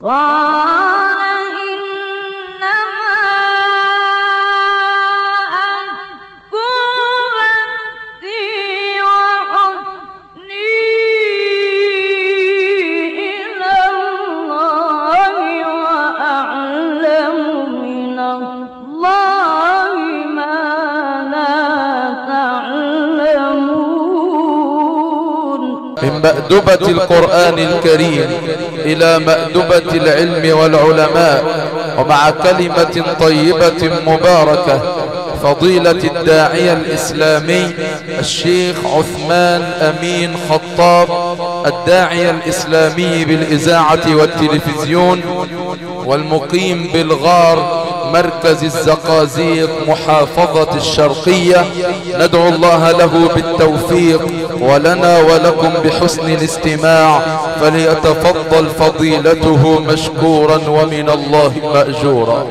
من مأدبة القرآن الكريم إلى مأدبة العلم والعلماء، ومع كلمة طيبة مباركة فضيلة الداعية الإسلامي الشيخ عثمان أمين خطاب، الداعية الإسلامي بالإذاعة والتلفزيون، والمقيم بالغار مركز الزقازيق محافظة الشرقية. ندعو الله له بالتوفيق ولنا ولكم بحسن الاستماع، فليتفضل فضيلته مشكورا ومن الله مأجورا.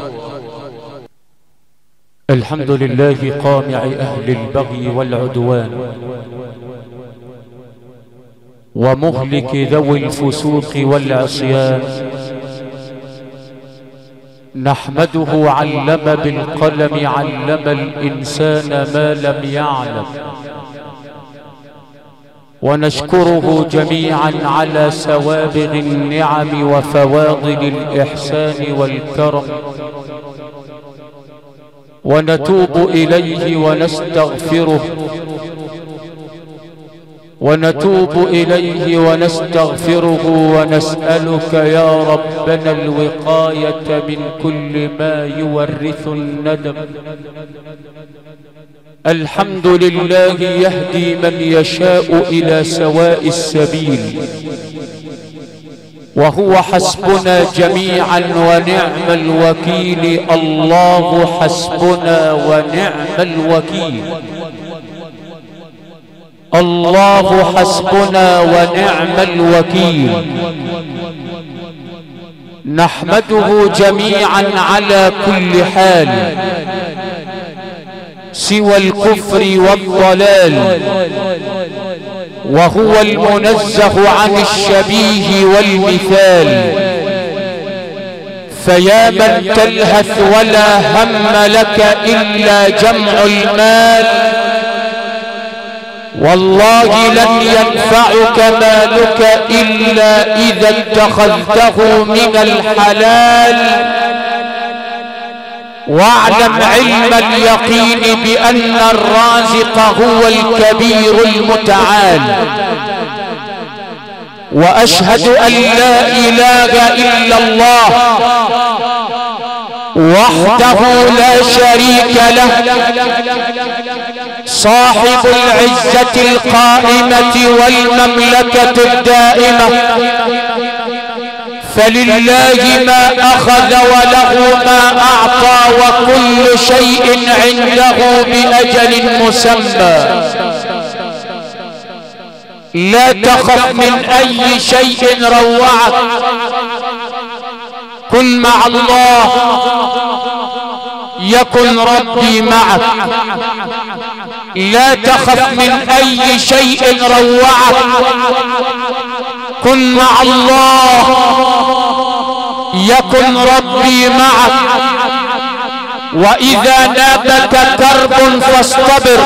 الحمد لله قامع أهل البغي والعدوان، ومهلك ذوي الفسوق والعصيان. نحمده علم بالقلم، علم الإنسان ما لم يعلم، ونشكره جميعا على سوابغ النعم وفواضل الإحسان والكرم، ونتوب إليه ونستغفره ونسألك يا ربنا الوقاية من كل ما يورث الندم. الحمد لله يهدي من يشاء إلى سواء السبيل، وهو حسبنا جميعا ونعم الوكيل. الله حسبنا ونعم الوكيل، الله حسبنا ونعم الوكيل. نحمده جميعا على كل حال سوى الكفر والضلال، وهو المنزه عن الشبيه والمثال. فيا من تلهث ولا هم لك إلا جمع المال، والله لن ينفعك مالك إلا إذا اتخذته من الحلال. واعلم علم اليقين بأن الرازق هو الكبير المتعال، وأشهد أن لا إله إلا الله وحده لا شريك له، صاحب العزة القائمة والمملكة الدائمة. فلله ما أخذ وله ما أعطى، وكل شيء عنده بأجل مسمى. لا تخف من أي شيء روعك، كن مع الله يكن ربي معك. لا تخف من أي شيء روعك، كن مع الله يكن ربي معك. وإذا نابك كرب فاصطبر،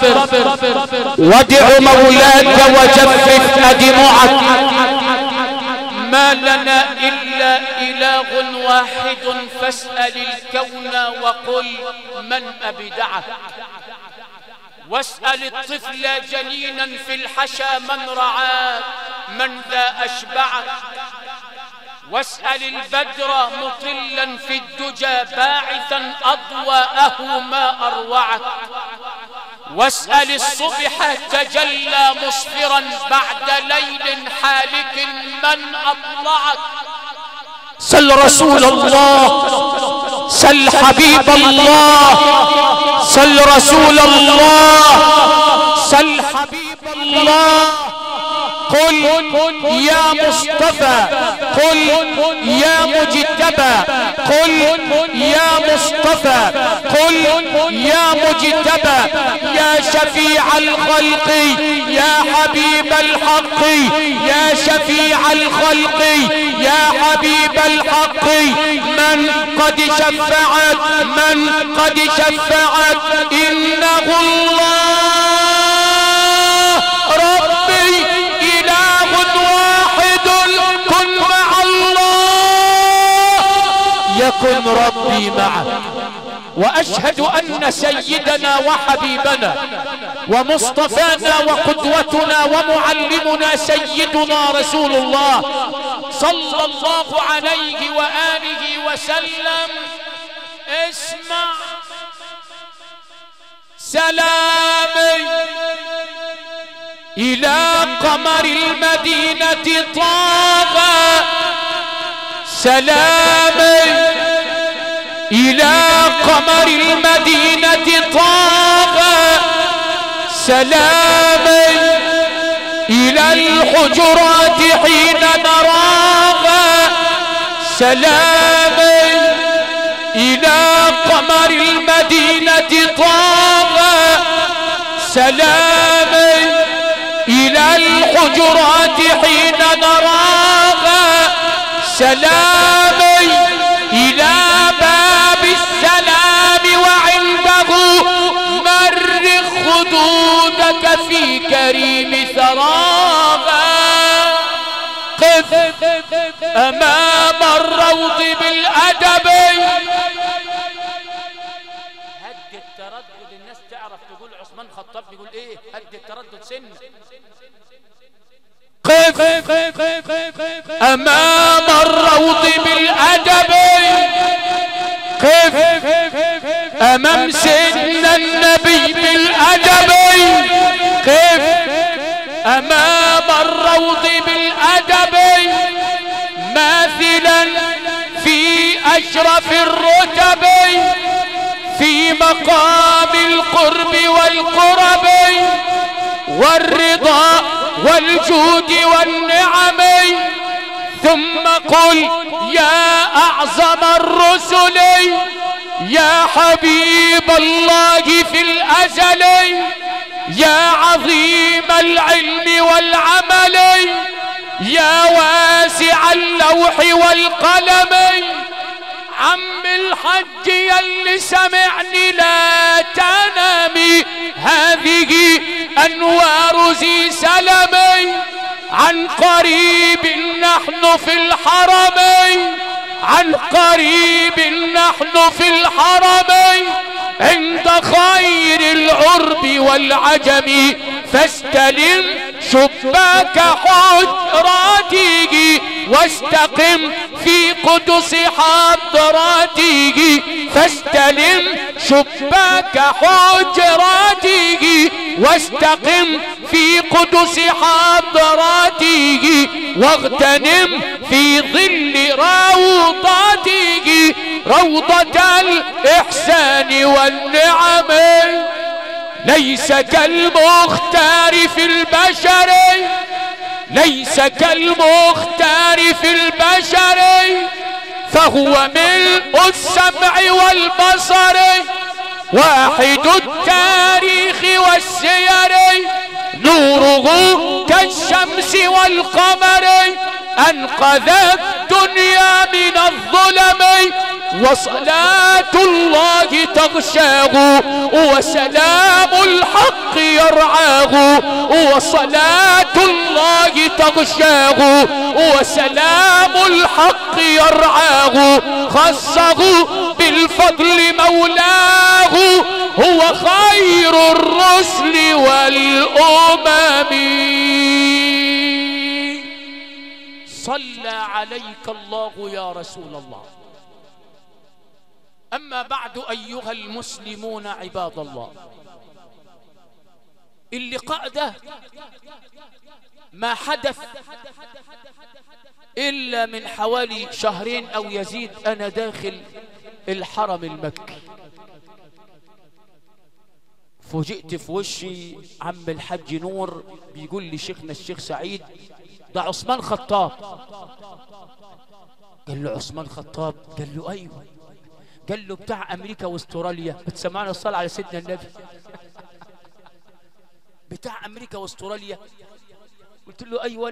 وادع مولاك وجفف أدمعك. ما لنا إلا إله واحد، فاسأل الكون وقل من أبدعه. واسأل الطفل جنينا في الحشا من رعاه، من ذا أشبعه. واسأل البدر مطلا في الدجى باعثا أضواءه ما أروعك. واسأل الصبح تجلى مصفرا بعد ليل حالك من أطلعك. سل رسول الله، سل حبيب الله، سل رسول الله، سل حبيب الله. قل يا مصطفى، قل يا مجتبى، قل يا مصطفى، قل يا مجتبى، يا شفيع الخلق يا حبيب الحق، يا شفيع الخلق يا حبيب الحق، من قد شفعت، من قد شفعت، إنه الله ربي إله واحد، كن مع الله يكن ربي معه. وأشهد أن سيدنا وحبيبنا ومصطفانا وقدوتنا ومعلمنا سيدنا رسول الله صلى الله عليه وآله وسلم. اسمع سلامي إلى قمر المدينة طه، سلامي إلى قمر المدينة طه، سلامي إلى الحجرات حين نراها، سلامي إلى قمر المدينة طه، سلامي إلى الحجرات حين نراها، سلامي إلى باب السلام وعنده مرخ خدودك في كريم ثراها. قف أمام الروض بالأدب، هد التردد، الناس تعرف تقول عثمان خطاب بيقول ايه، هد التردد سن. قف أمام الروض بالأدب، قف أمام سيدنا النبي بالأدب، قف أمام الروض بالأدب، ماثلا في أشرف الرتب، في مقام القرب والقرب والرضا والجود والنعم. ثم قل يا أعظم الرسل، يا حبيب الله في الأزل، يا عظيم العلم والعمل، يا واسع اللوح والقلم. عم الحج يلي سمعني لا تنامي، هذه أنوار ذي سلمي، عن قريب نحن في الحرمين، عن قريب نحن في الحرمين، عند خير العرب والعجم، فاستلم شباك حجراته واستقم في قدس حضراته، فاستلم شباك حجراته واستقم في قدس حضراته، واغتنم في ظل روضاته روضة الإحسان والنعم. ليس كالمختار في البشر، ليس كالمختار في البشر، فهو ملء السمع والبصر، واحد التاريخ والسير، نوره كالشمس والقمر، أنقذ الدنيا من الظلم، وصلاة الله تغشاه، وسلام الحق يرعاه، وصلاة الله تغشاه، وسلام الحق يرعاه، خصه بالفضل مولاه، هو خير الرسل والأمم. صلى عليك الله يا رسول الله. أما بعد أيها المسلمون عباد الله، اللقاء ده ما حدث إلا من حوالي شهرين أو يزيد أنا داخل الحرم المكي، فوجئت في وشي عم الحاج نور بيقول لي شيخنا الشيخ سعيد ده عثمان خطاب. قال له عثمان خطاب؟ قال له ايوه. قال له بتاع امريكا واستراليا، بتسمعنا الصلاة على سيدنا النبي. بتاع امريكا واستراليا. قلت له ايوه.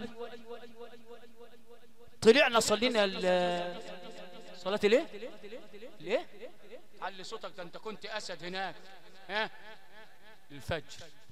طلعنا صلينا صلاة ليه؟ ليه؟ علي صوتك، ده انت كنت اسد هناك. ها؟ الفجر.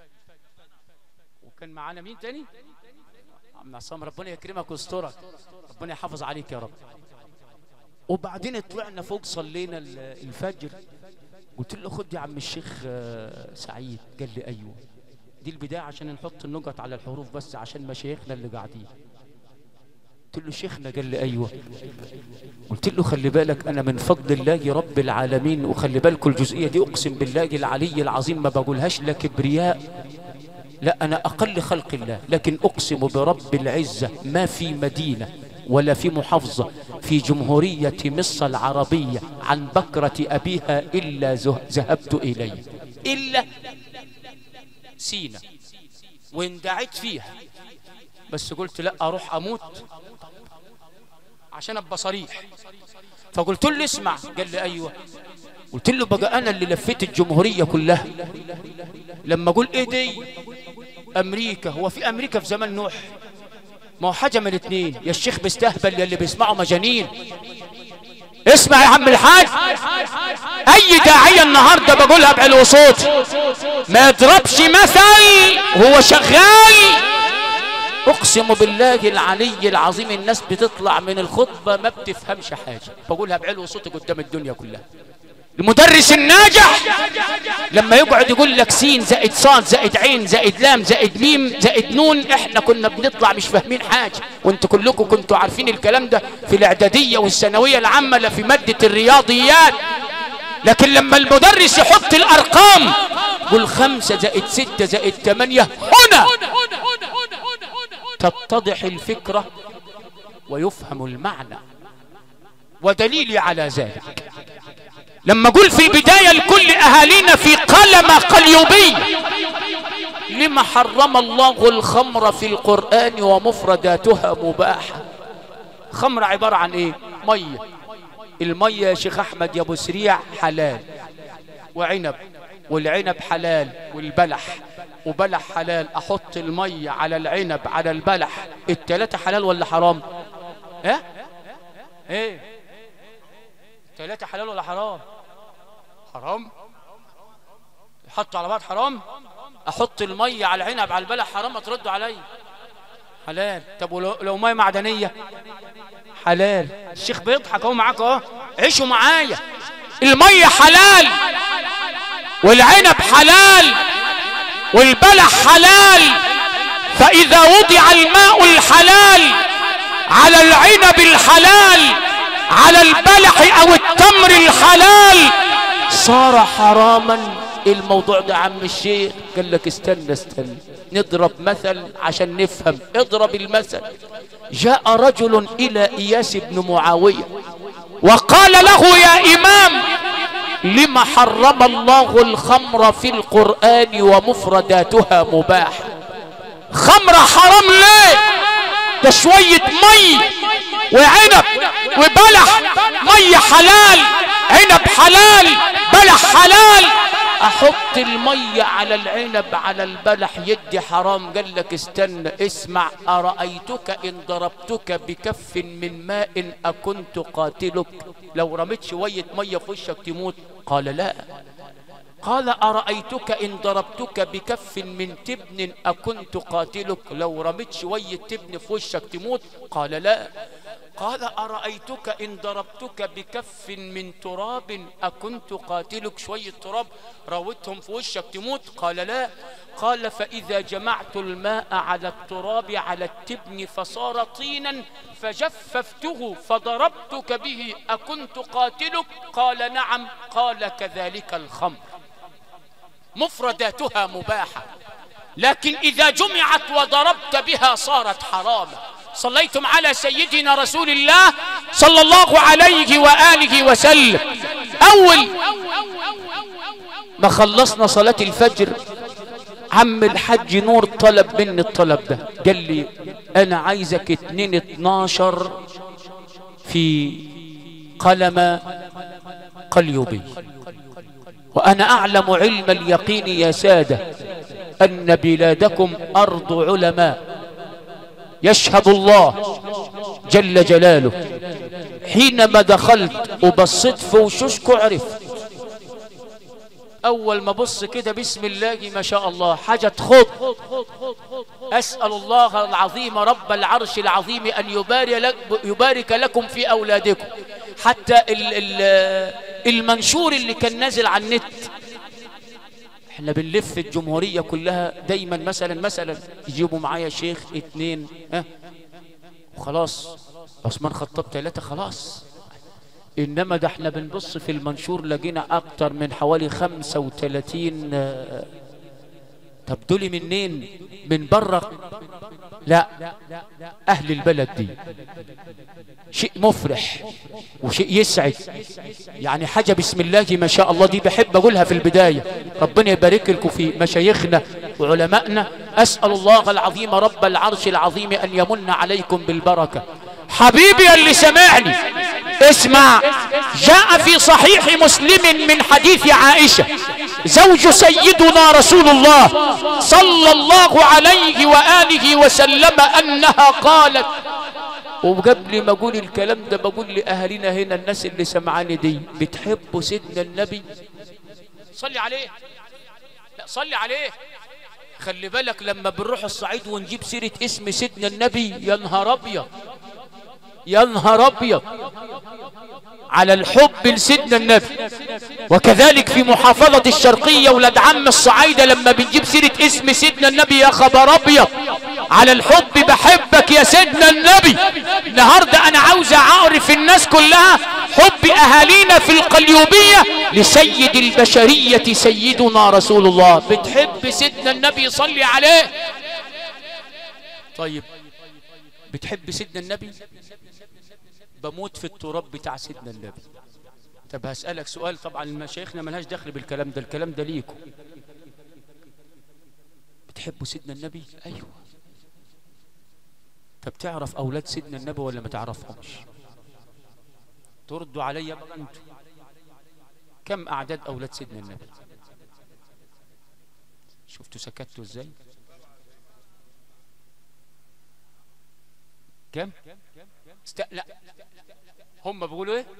وكان معانا مين تاني؟ عم عصام، ربنا يكرمك ويسترك، ربنا يحافظ عليك يا رب. وبعدين طلعنا فوق صلينا الفجر. قلت له خد يا عم الشيخ سعيد. قال لي ايوه. دي البداية عشان نحط النقط على الحروف بس عشان مشايخنا اللي قاعدين. قلت له شيخنا؟ قال لي ايوه. قلت له خلي بالك انا من فضل الله رب العالمين، وخلي بالكم الجزئيه دي اقسم بالله العلي العظيم ما بقولهاش لا كبرياء، لا انا اقل خلق الله، لكن اقسم برب العزه ما في مدينه ولا في محافظه في جمهوريه مصر العربيه عن بكره ابيها الا ذهبت اليه، الا سينا واندعيت فيها، بس قلت لا اروح اموت عشان ابقى صريح. فقلت له اسمع. قال لي ايوه. قلت له بقى انا اللي لفيت الجمهوريه كلها لما اقول ايه دي امريكا. هو في امريكا في زمان نوح؟ ما هو حاجه من الاثنين، يا الشيخ بيستهبل يا اللي بيسمعوا مجانين. اسمع يا عم الحاج، اي داعيه النهارده بقولها بعلو صوت ما يضربش مثل وهو شغال. اقسم بالله العلي العظيم الناس بتطلع من الخطبه ما بتفهمش حاجه، بقولها بعلو صوتي قدام الدنيا كلها. المدرس الناجح لما يقعد يقول لك سين زائد صاد زائد عين زائد لام زائد ميم زائد نون، احنا كنا بنطلع مش فاهمين حاجه، وانتوا كلكم كنتوا عارفين الكلام ده في الاعداديه والثانويه العامه لا في ماده الرياضيات. لكن لما المدرس يحط الارقام قل 5 زائد 6 زائد 8 هنا تتضح الفكرة ويفهم المعنى. ودليلي على ذلك لما قل في البداية لكل أهالينا في قلمة قليوبية لما حرم الله الخمر في القرآن ومفرداتها مباحة. خمر عبارة عن ايه؟ مية. المية يا شيخ أحمد يا أبو سريع حلال، وعنب، والعنب حلال، والبلح وبلح حلال. احط المية على العنب على البلح، التلاتة حلال ولا حرام؟ ايه التلاتة حلال ولا حرام؟ حرام. يحطوا على بعض حرام. احط المية على العنب على البلح حرام، تردوا علي حلال. طب ولو مية معدنية حلال. الشيخ بيضحك اهو معاك اهو، عيشوا معايا. المية حلال والعنب حلال والبلح حلال، فإذا وضع الماء الحلال على العنب الحلال على البلح أو التمر الحلال صار حراما. الموضوع ده عم الشيخ قال لك استنى نضرب مثل عشان نفهم. اضرب المثل. جاء رجل إلى إياس بن معاوية وقال له يا إمام لما حرم الله الخمر في القرآن ومفرداتها مباحة؟ خمر حرام ليه؟ ده شوية مي وعنب وبلح، مي حلال عنب حلال بلح حلال. احط المي على العنب على البلح يدي حرام. قال لك استنى اسمع. أرأيتك إن ضربتك بكف من ماء أكنت قاتلك؟ لو رميت شوية مية في وشك تموت؟ قال لا. قال أرأيتك إن ضربتك بكف من تبن أكنت قاتلك؟ لو رميت شوية تبن في وشك تموت؟ قال لا. قال أرأيتك إن ضربتك بكف من تراب أكنت قاتلك؟ شوية تراب راوتهم في وشك تموت؟ قال لا. قال فإذا جمعت الماء على التراب على التبن فصار طينا فجففته فضربتك به أكنت قاتلك؟ قال نعم. قال كذلك الخمر مفرداتها مباحة، لكن إذا جمعت وضربت بها صارت حراما. صليتم على سيدنا رسول الله صلى الله عليه وآله وسلم. أول ما خلصنا صلاة الفجر عم الحاج نور طلب مني الطلب ده، قال لي انا عايزك 2/12 في قلم قليوبي، وانا اعلم علم اليقين يا سادة ان بلادكم ارض علماء يشهد الله جل جلاله. حينما دخلت وبصيت في وشوشكو عرفت، اول ما بص كده بسم الله ما شاء الله حاجة تخض. اسأل الله العظيم رب العرش العظيم ان يبارك لكم في اولادكم. حتى المنشور اللي كان نازل على النت، احنا بنلف الجمهورية كلها دايما مثلا يجيبوا معايا شيخ 2 وخلاص، عثمان خطاب 3 خلاص. انما ده احنا بنبص في المنشور لقينا اكتر من حوالي 35. طب دول منين؟ من بره؟ لا، اهل البلد دي. شيء مفرح وشيء يسعد، يعني حاجة بسم الله ما شاء الله. دي بحب اقولها في البداية، ربنا يبارك لكم في مشايخنا وعلمائنا. اسأل الله العظيم رب العرش العظيم ان يمن عليكم بالبركة. حبيبي اللي سمعني اسمع، جاء في صحيح مسلم من حديث عائشة زوج سيدنا رسول الله صلى الله عليه وآله وسلم أنها قالت، وقبل ما أقول الكلام ده بقول لأهلنا هنا الناس اللي سمعاني دي، بتحبوا سيدنا النبي؟ صلي عليه، لا صلي عليه. خلي بالك لما بنروح الصعيد ونجيب سيرة اسم سيدنا النبي، يا نهار أبيض يا نهار أبيض على الحب لسيدنا النبي. وكذلك في محافظة الشرقية ولاد عم الصعايدة لما بنجيب سيرة اسم سيدنا النبي، يا خبر أبيض على الحب. بحبك يا سيدنا النبي. النهاردة أنا عاوز أعرف الناس كلها حب أهالينا في القليوبية لسيد البشرية سيدنا رسول الله. بتحب سيدنا النبي؟ صلي عليه. طيب بتحب سيدنا النبي؟ بموت في التراب بتاع سيدنا النبي. طب هسألك سؤال، طبعا المشايخنا ملهاش دخل بالكلام ده، الكلام ده ليكم. بتحبوا سيدنا النبي؟ ايوه. طب تعرف اولاد سيدنا النبي ولا ما تعرفهمش؟ تردوا عليا بقى انتوا، كم اعداد اولاد سيدنا النبي؟ شفتوا سكتوا ازاي؟ كم؟ لا هم بيقولوا ايه؟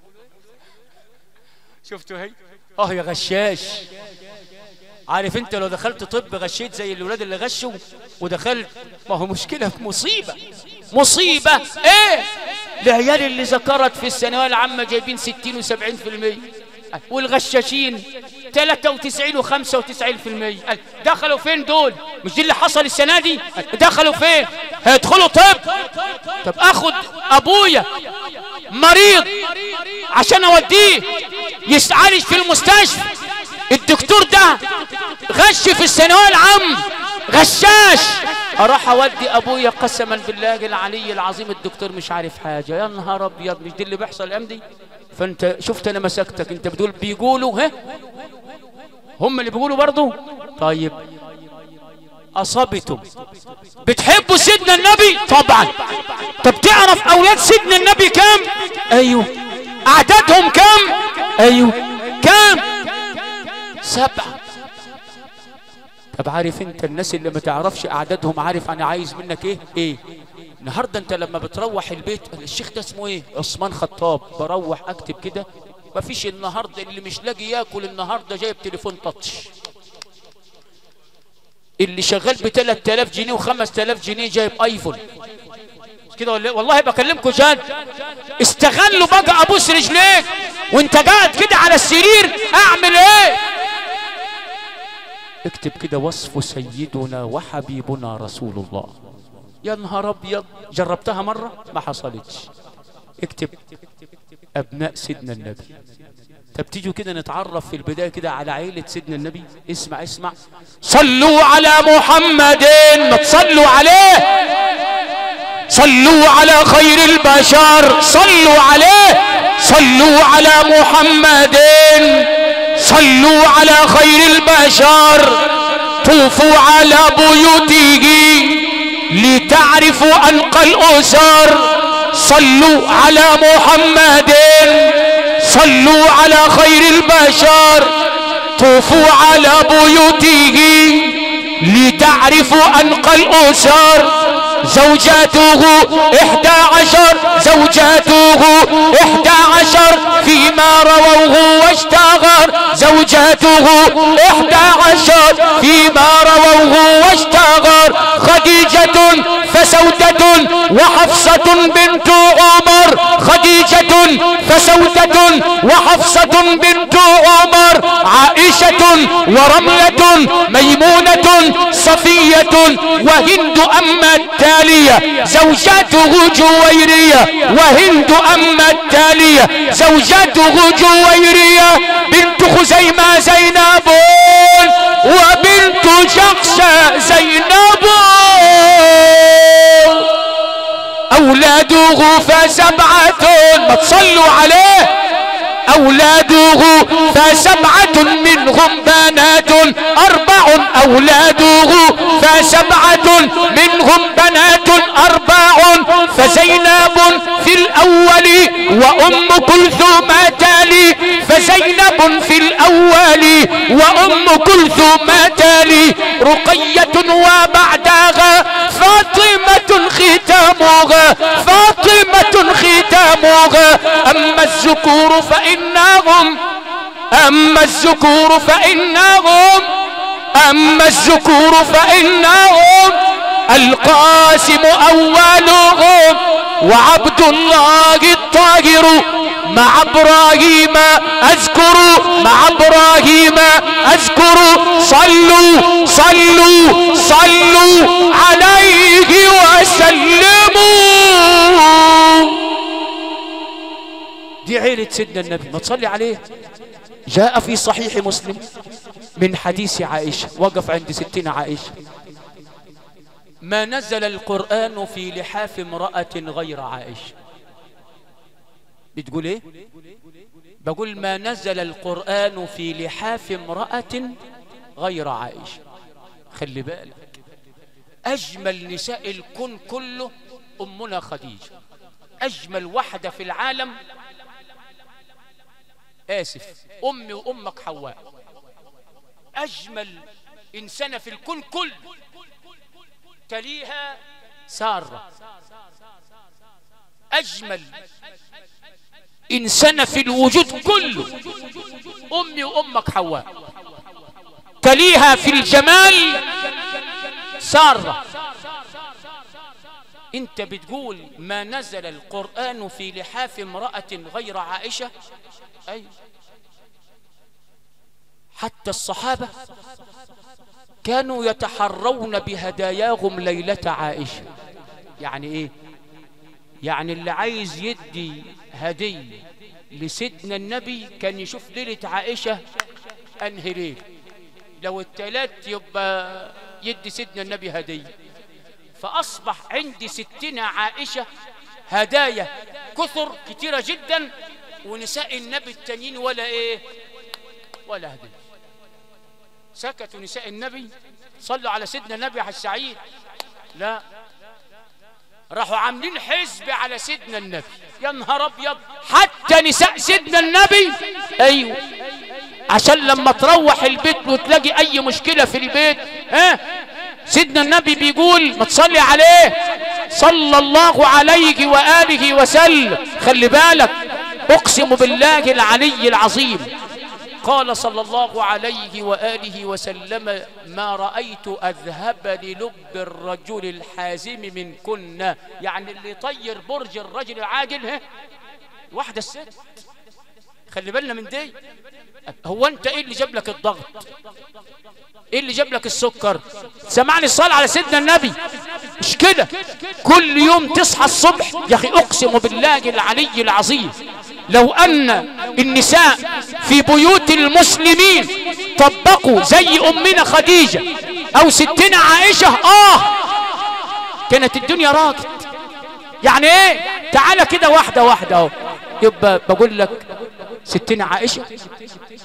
شفتوا هي؟ يا غشاش. عارف انت لو دخلت طب غشيت زي الولاد اللي غشوا ودخلت، ما هو مشكلة، مصيبة ايه؟ العيال اللي ذكرت في الثانوية العامة جايبين 60 و70%، والغشاشين 93 و95%. دخلوا فين دول؟ مش دي اللي حصل السنة دي؟ دخلوا فين؟ هيدخلوا طب اخد ابويا مريض عشان اوديه يستعالج في المستشفى، الدكتور ده غش في الثانوية العامة، غشاش. اروح اودي ابويا قسما بالله العلي العظيم الدكتور مش عارف حاجة. يا نهار ابيض، مش دي اللي بيحصل الايام دي؟ فانت شفت انا مسكتك، انت بتقول بيقولوا هم اللي بيقولوا برضو. طيب اصبتم. بتحبوا سيدنا النبي؟ طبعا. طب تعرف اولاد سيدنا النبي كام؟ ايوه. اعدادهم كام؟ ايوه. كام؟ 7. طب عارف انت الناس اللي ما تعرفش اعدادهم، عارف انا عايز منك ايه؟ النهارده انت لما بتروح البيت، الشيخ ده اسمه ايه؟ عثمان خطاب. بروح اكتب كده، مفيش النهارده اللي مش لاقي ياكل النهارده جايب تليفون تاتش، اللي شغال ب 3000 جنيه و5000 جنيه جايب ايفون. كده والله بكلمكم جد. استغلوا بقى، ابوس رجليك وانت قاعد كده على السرير، اعمل ايه؟ اكتب كده وصف سيدنا وحبيبنا رسول الله. يا نهار ابيض، جربتها مرة؟ ما حصلتش. اكتب ابناء سيدنا النبي. طب تيجوا كده نتعرف في البداية كده على عائلة سيدنا النبي. اسمع، صلوا على محمد، ما تصلوا عليه، صلوا على خير البشر، صلوا عليه، صلوا على محمد، صلوا على خير البشر طوفوا على بيوته لتعرفوا أنقى الأسر صلوا على محمد صلوا على خير البشر طوفوا على بيوته لتعرفوا أنقى الأسر زوجاته 11 زوجاته 11 فيما رووه واشتغر زوجاته 11 فيما رووه واشتغر خديجة فسودة وحفصة بنت عمر خديجة فسودة وحفصة بنت عمر عائشة ورملة ميمونة صفية وهند أما التالية زوجاته جويرية وهند أما التالية زوجاته جويرية بنت خزيمة زينب وبنت جحش زينب أولاده فسبعة ما تصلوا عليه أولاده فسبعة منهم بنات 4 أولاده فسبعة منهم بنات 4 فزينب في الأول وأم كلثوم تالي فزينب في الأول وأم كلثوم تالي رقية وبعدها فاطمة ختامها فاطمة ختامها أما الذكور فإنهم أما الذكور فإنهم أما الذكور فإنهم القاسم أولهم وعبد الله الطاهر مع إبراهيم أذكر مع إبراهيم أذكر صلوا صلوا صلوا عليه وسلموا. دي عيلة سيدنا النبي ما تصلي عليه. جاء في صحيح مسلم من حديث عائشة وقف عند ستنا عائشة ما نزل القرآن في لحاف امرأة غير عائشة. بتقول ايه؟ بقول ما نزل القرآن في لحاف امرأة غير عائشة. خلي بالك أجمل نساء الكون كله أمنا خديجة. أجمل واحدة في العالم آسف أمي وأمك حواء. أجمل إنسانة في الكون كله تليها سارة. أجمل إنسانة في الوجود كله أمي وأمك حواء. تليها في الجمال سارة. انت بتقول ما نزل القرآن في لحاف امرأة غير عائشة. أي حتى الصحابة كانوا يتحرون بهداياهم ليلة عائشة. يعني ايه؟ يعني اللي عايز يدي هدية لسيدنا النبي كان يشوف ليلة عائشة انهي ليل. لو التلات يبقى يدي سيدنا النبي هدية. فأصبح عندي ستنا عائشة هدايا كثر كتيرة جدا ونساء النبي التانيين ولا ايه ولا هدية. سكتوا نساء النبي صلوا على سيدنا النبي على السعيد. لا راحوا عاملين حزب على سيدنا النبي. يا نهار ابيض حتى نساء سيدنا النبي. ايوه عشان لما تروح البيت وتلاقي اي مشكلة في البيت سيدنا النبي بيقول ما تصلي عليه صلى الله عليه وآله وسلم. خلي بالك اقسم بالله العلي العظيم قال صلى الله عليه وآله وسلم ما رأيت أذهب للب الرجل الحازم من كنا. يعني اللي يطير برج الرجل العاجل واحدة الست. خلي بالنا من دي. هو انت ايه اللي جاب لك الضغط؟ ايه اللي جاب لك السكر؟ سمعني الصلاة على سيدنا النبي. مش كده كل يوم تصحى الصبح يا اخي اقسم بالله العلي العظيم لو ان النساء في بيوت المسلمين طبقوا زي امنا خديجة او ستنا عائشة كانت الدنيا راكت. يعني ايه؟ تعالى كده واحدة واحدة اهو. يبقى بقول لك ستنا عائشة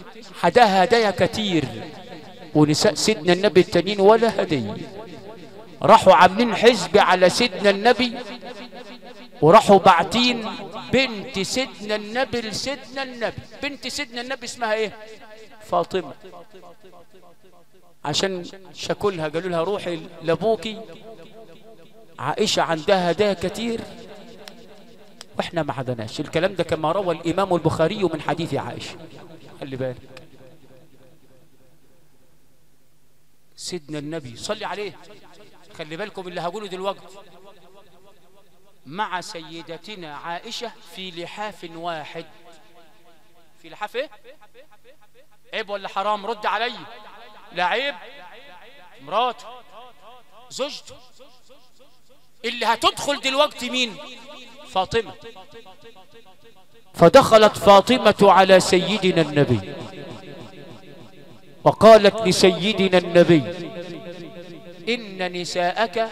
حداها هدايا كتير، ونساء سيدنا النبي التانيين ولا هدية. راحوا عاملين حزب على سيدنا النبي، وراحوا باعتين بنت سيدنا النبي لسيدنا النبي. بنت سيدنا النبي اسمها ايه؟ فاطمة. عشان شكلها قالوا لها روحي لابوكي، عائشة عندها هدايا كتير واحنا ما عندناش. الكلام ده كما روى الامام البخاري من حديث عائشة. خلي بالك سيدنا النبي صلي عليه، خلي بالكم اللي هقوله دلوقتي، مع سيدتنا عائشة في لحاف واحد. في لحاف ايه؟ عيب ولا حرام؟ رد علي. لا عيب. مراته زوجته اللي هتدخل دلوقتي مين؟ فاطمة. فدخلت فاطمة على سيدنا النبي وقالت لسيدنا النبي إن نساءك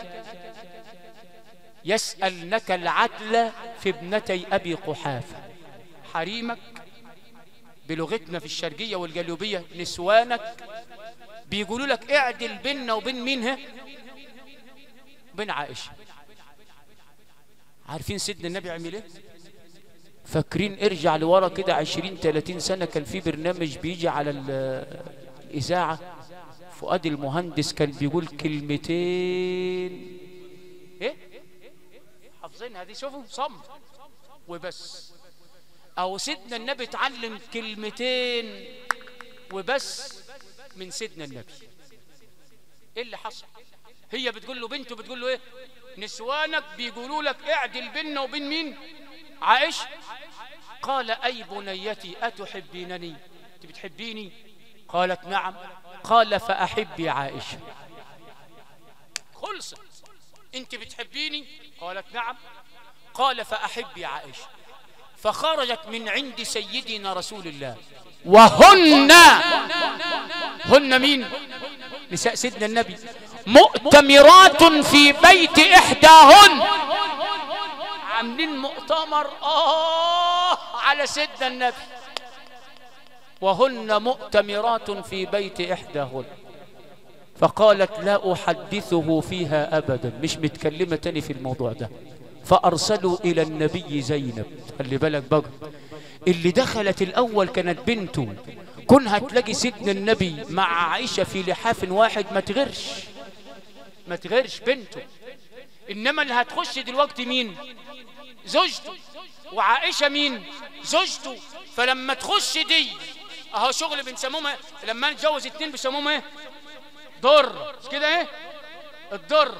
يسألنك العدل في ابنتي أبي قحافة. حريمك بلغتنا في الشرقية والجنوبية نسوانك بيقولوا لك اعدل بيننا وبين مين؟ بين عائشة. عارفين سيدنا النبي عمل ايه؟ فاكرين؟ ارجع لورا كده 20-30 سنة كان في برنامج بيجي على الإذاعة، فؤاد المهندس كان بيقول كلمتين ايه؟ حافظينها دي؟ شوفوا صم وبس. او سيدنا النبي اتعلم كلمتين وبس من سيدنا النبي. ايه اللي حصل؟ هي بتقول له بنته، بتقول له ايه؟ نسوانك بيقولوا لك اعدل بيننا وبين مين؟ عائشة. قال اي بنيتي اتحبينني؟ انت بتحبيني؟ قالت نعم. قال فاحبي عائشة. خلصت. انت بتحبيني؟ قالت نعم. قال فاحبي عائشة. فخرجت من عند سيدنا رسول الله، هن مين؟ نساء سيدنا النبي، مؤتمرات في بيت إحداهن. عاملين مؤتمر على سيدنا النبي، وهن مؤتمرات في بيت إحداهن. فقالت لا أحدثه فيها أبدا، مش متكلمة تاني في الموضوع ده. فأرسلوا إلى النبي زينب. خلي بالك بقى، اللي دخلت الأول كانت بنته، كونها تلاقي سيدنا النبي مع عائشة في لحاف واحد ما تغيرش بنته. إنما اللي هتخش دلوقتي مين؟ زوجته. وعائشة مين؟ زوجته. فلما تخش دي اهو شغل بنسموه، لما نتجوز اتنين بيسموهم ايه؟ ضر. مش كده ايه؟ الضر.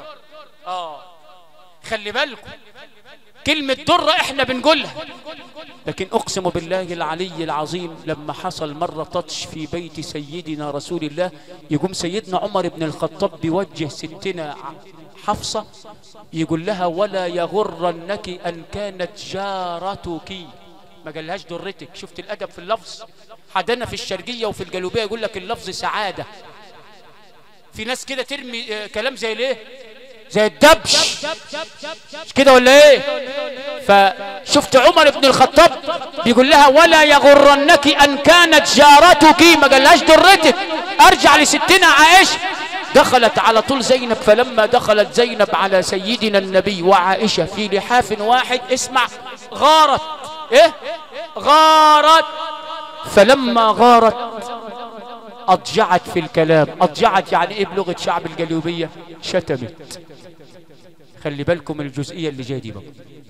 خلي بالكم كلمة ضر احنا بنقولها، لكن اقسم بالله العلي العظيم لما حصل مرة تطش في بيت سيدنا رسول الله، يقوم سيدنا عمر بن الخطاب بيوجه ستنا حفصة يقول لها ولا يغرنك ان كانت جارتك. ما قالهاش ضرتك. شفت الادب في اللفظ؟ حدنا في الشرقية وفي الجنوبية يقول لك اللفظ سعادة. في ناس كده ترمي كلام زي الايه؟ زي الدبش. مش كده ولا ايه؟ فشفت عمر بن الخطاب بيقول لها ولا يغرنك ان كانت جارتك، ما قالهاش ضرتك. ارجع لستنا عائشة. دخلت على طول زينب. فلما دخلت زينب على سيدنا النبي وعائشة في لحاف واحد، اسمع، غارت. ايه؟ غارت. فلما غارت اضجعت في الكلام. اضجعت يعني ايه بلغة شعب الجنوبية؟ شتمت. خلي بالكم من الجزئية اللي جايه دي بقى.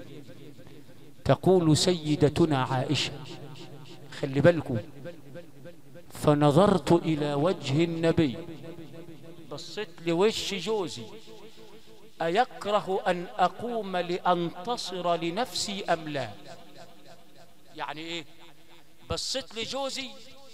تقول سيدتنا عائشة، خلي بالكم، فنظرت إلى وجه النبي، بصيت لوش جوزي، أيكره أن أقوم لأنتصر لنفسي أم لا؟ يعني إيه؟ بصيت لجوزي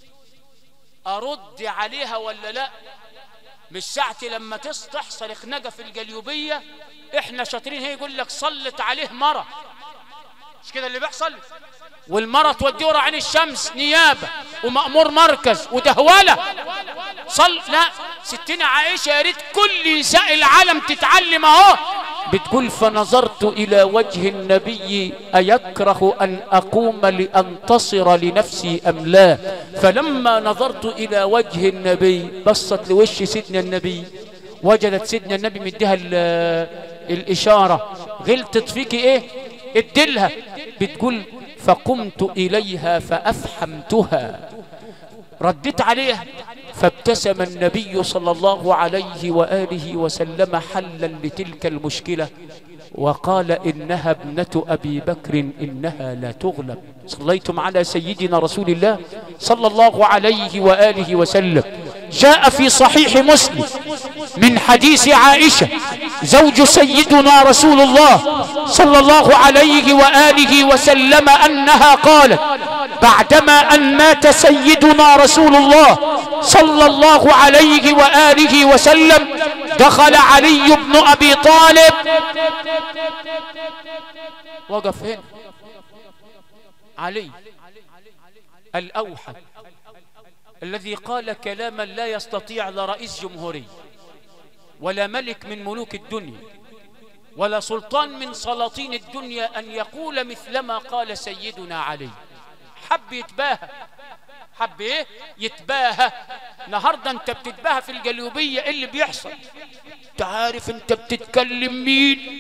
أرد عليها ولا لا؟ مش ساعتي لما تحصل خناقة في الجليوبية احنا شاطرين، هي يقول لك صلت عليه مرة. مش كده اللي بيحصل؟ والمرة توديه ورا عين الشمس نيابة ومأمور مركز ودهولة. لا، ستنا عائشة يا ريت كل نساء العالم تتعلم اهو بتقول فنظرت إلى وجه النبي أيكره أن أقوم لأنتصر لنفسي أم لا؟ فلما نظرت إلى وجه النبي بصت لوش سيدنا النبي، وجدت سيدنا النبي مديها الإشارة، غلطت فيك إيه؟ ادلها. بتقول فقمت إليها فأفحمتها، ردت عليها، فابتسم النبي صلى الله عليه وآله وسلم حلا لتلك المشكلة وقال إنها ابنة أبي بكر إنها لا تغلب. صليتم على سيدنا رسول الله صلى الله عليه وآله وسلم. جاء في صحيح مسلم من حديث عائشة زوج سيدنا رسول الله صلى الله عليه وآله وسلم أنها قالت بعدما أن مات سيدنا رسول الله صلى الله عليه وآله وسلم دخل علي بن أبي طالب، وقف هنا علي الأوحد الذي قال كلاما لا يستطيع لا رئيس جمهوري ولا ملك من ملوك الدنيا ولا سلطان من سلاطين الدنيا أن يقول مثلما قال سيدنا علي. حب يتباهى، حب ايه؟ يتباهى. النهارده انت بتتباهى في الجليوبية، ايه اللي بيحصل؟ انت عارف انت بتتكلم مين؟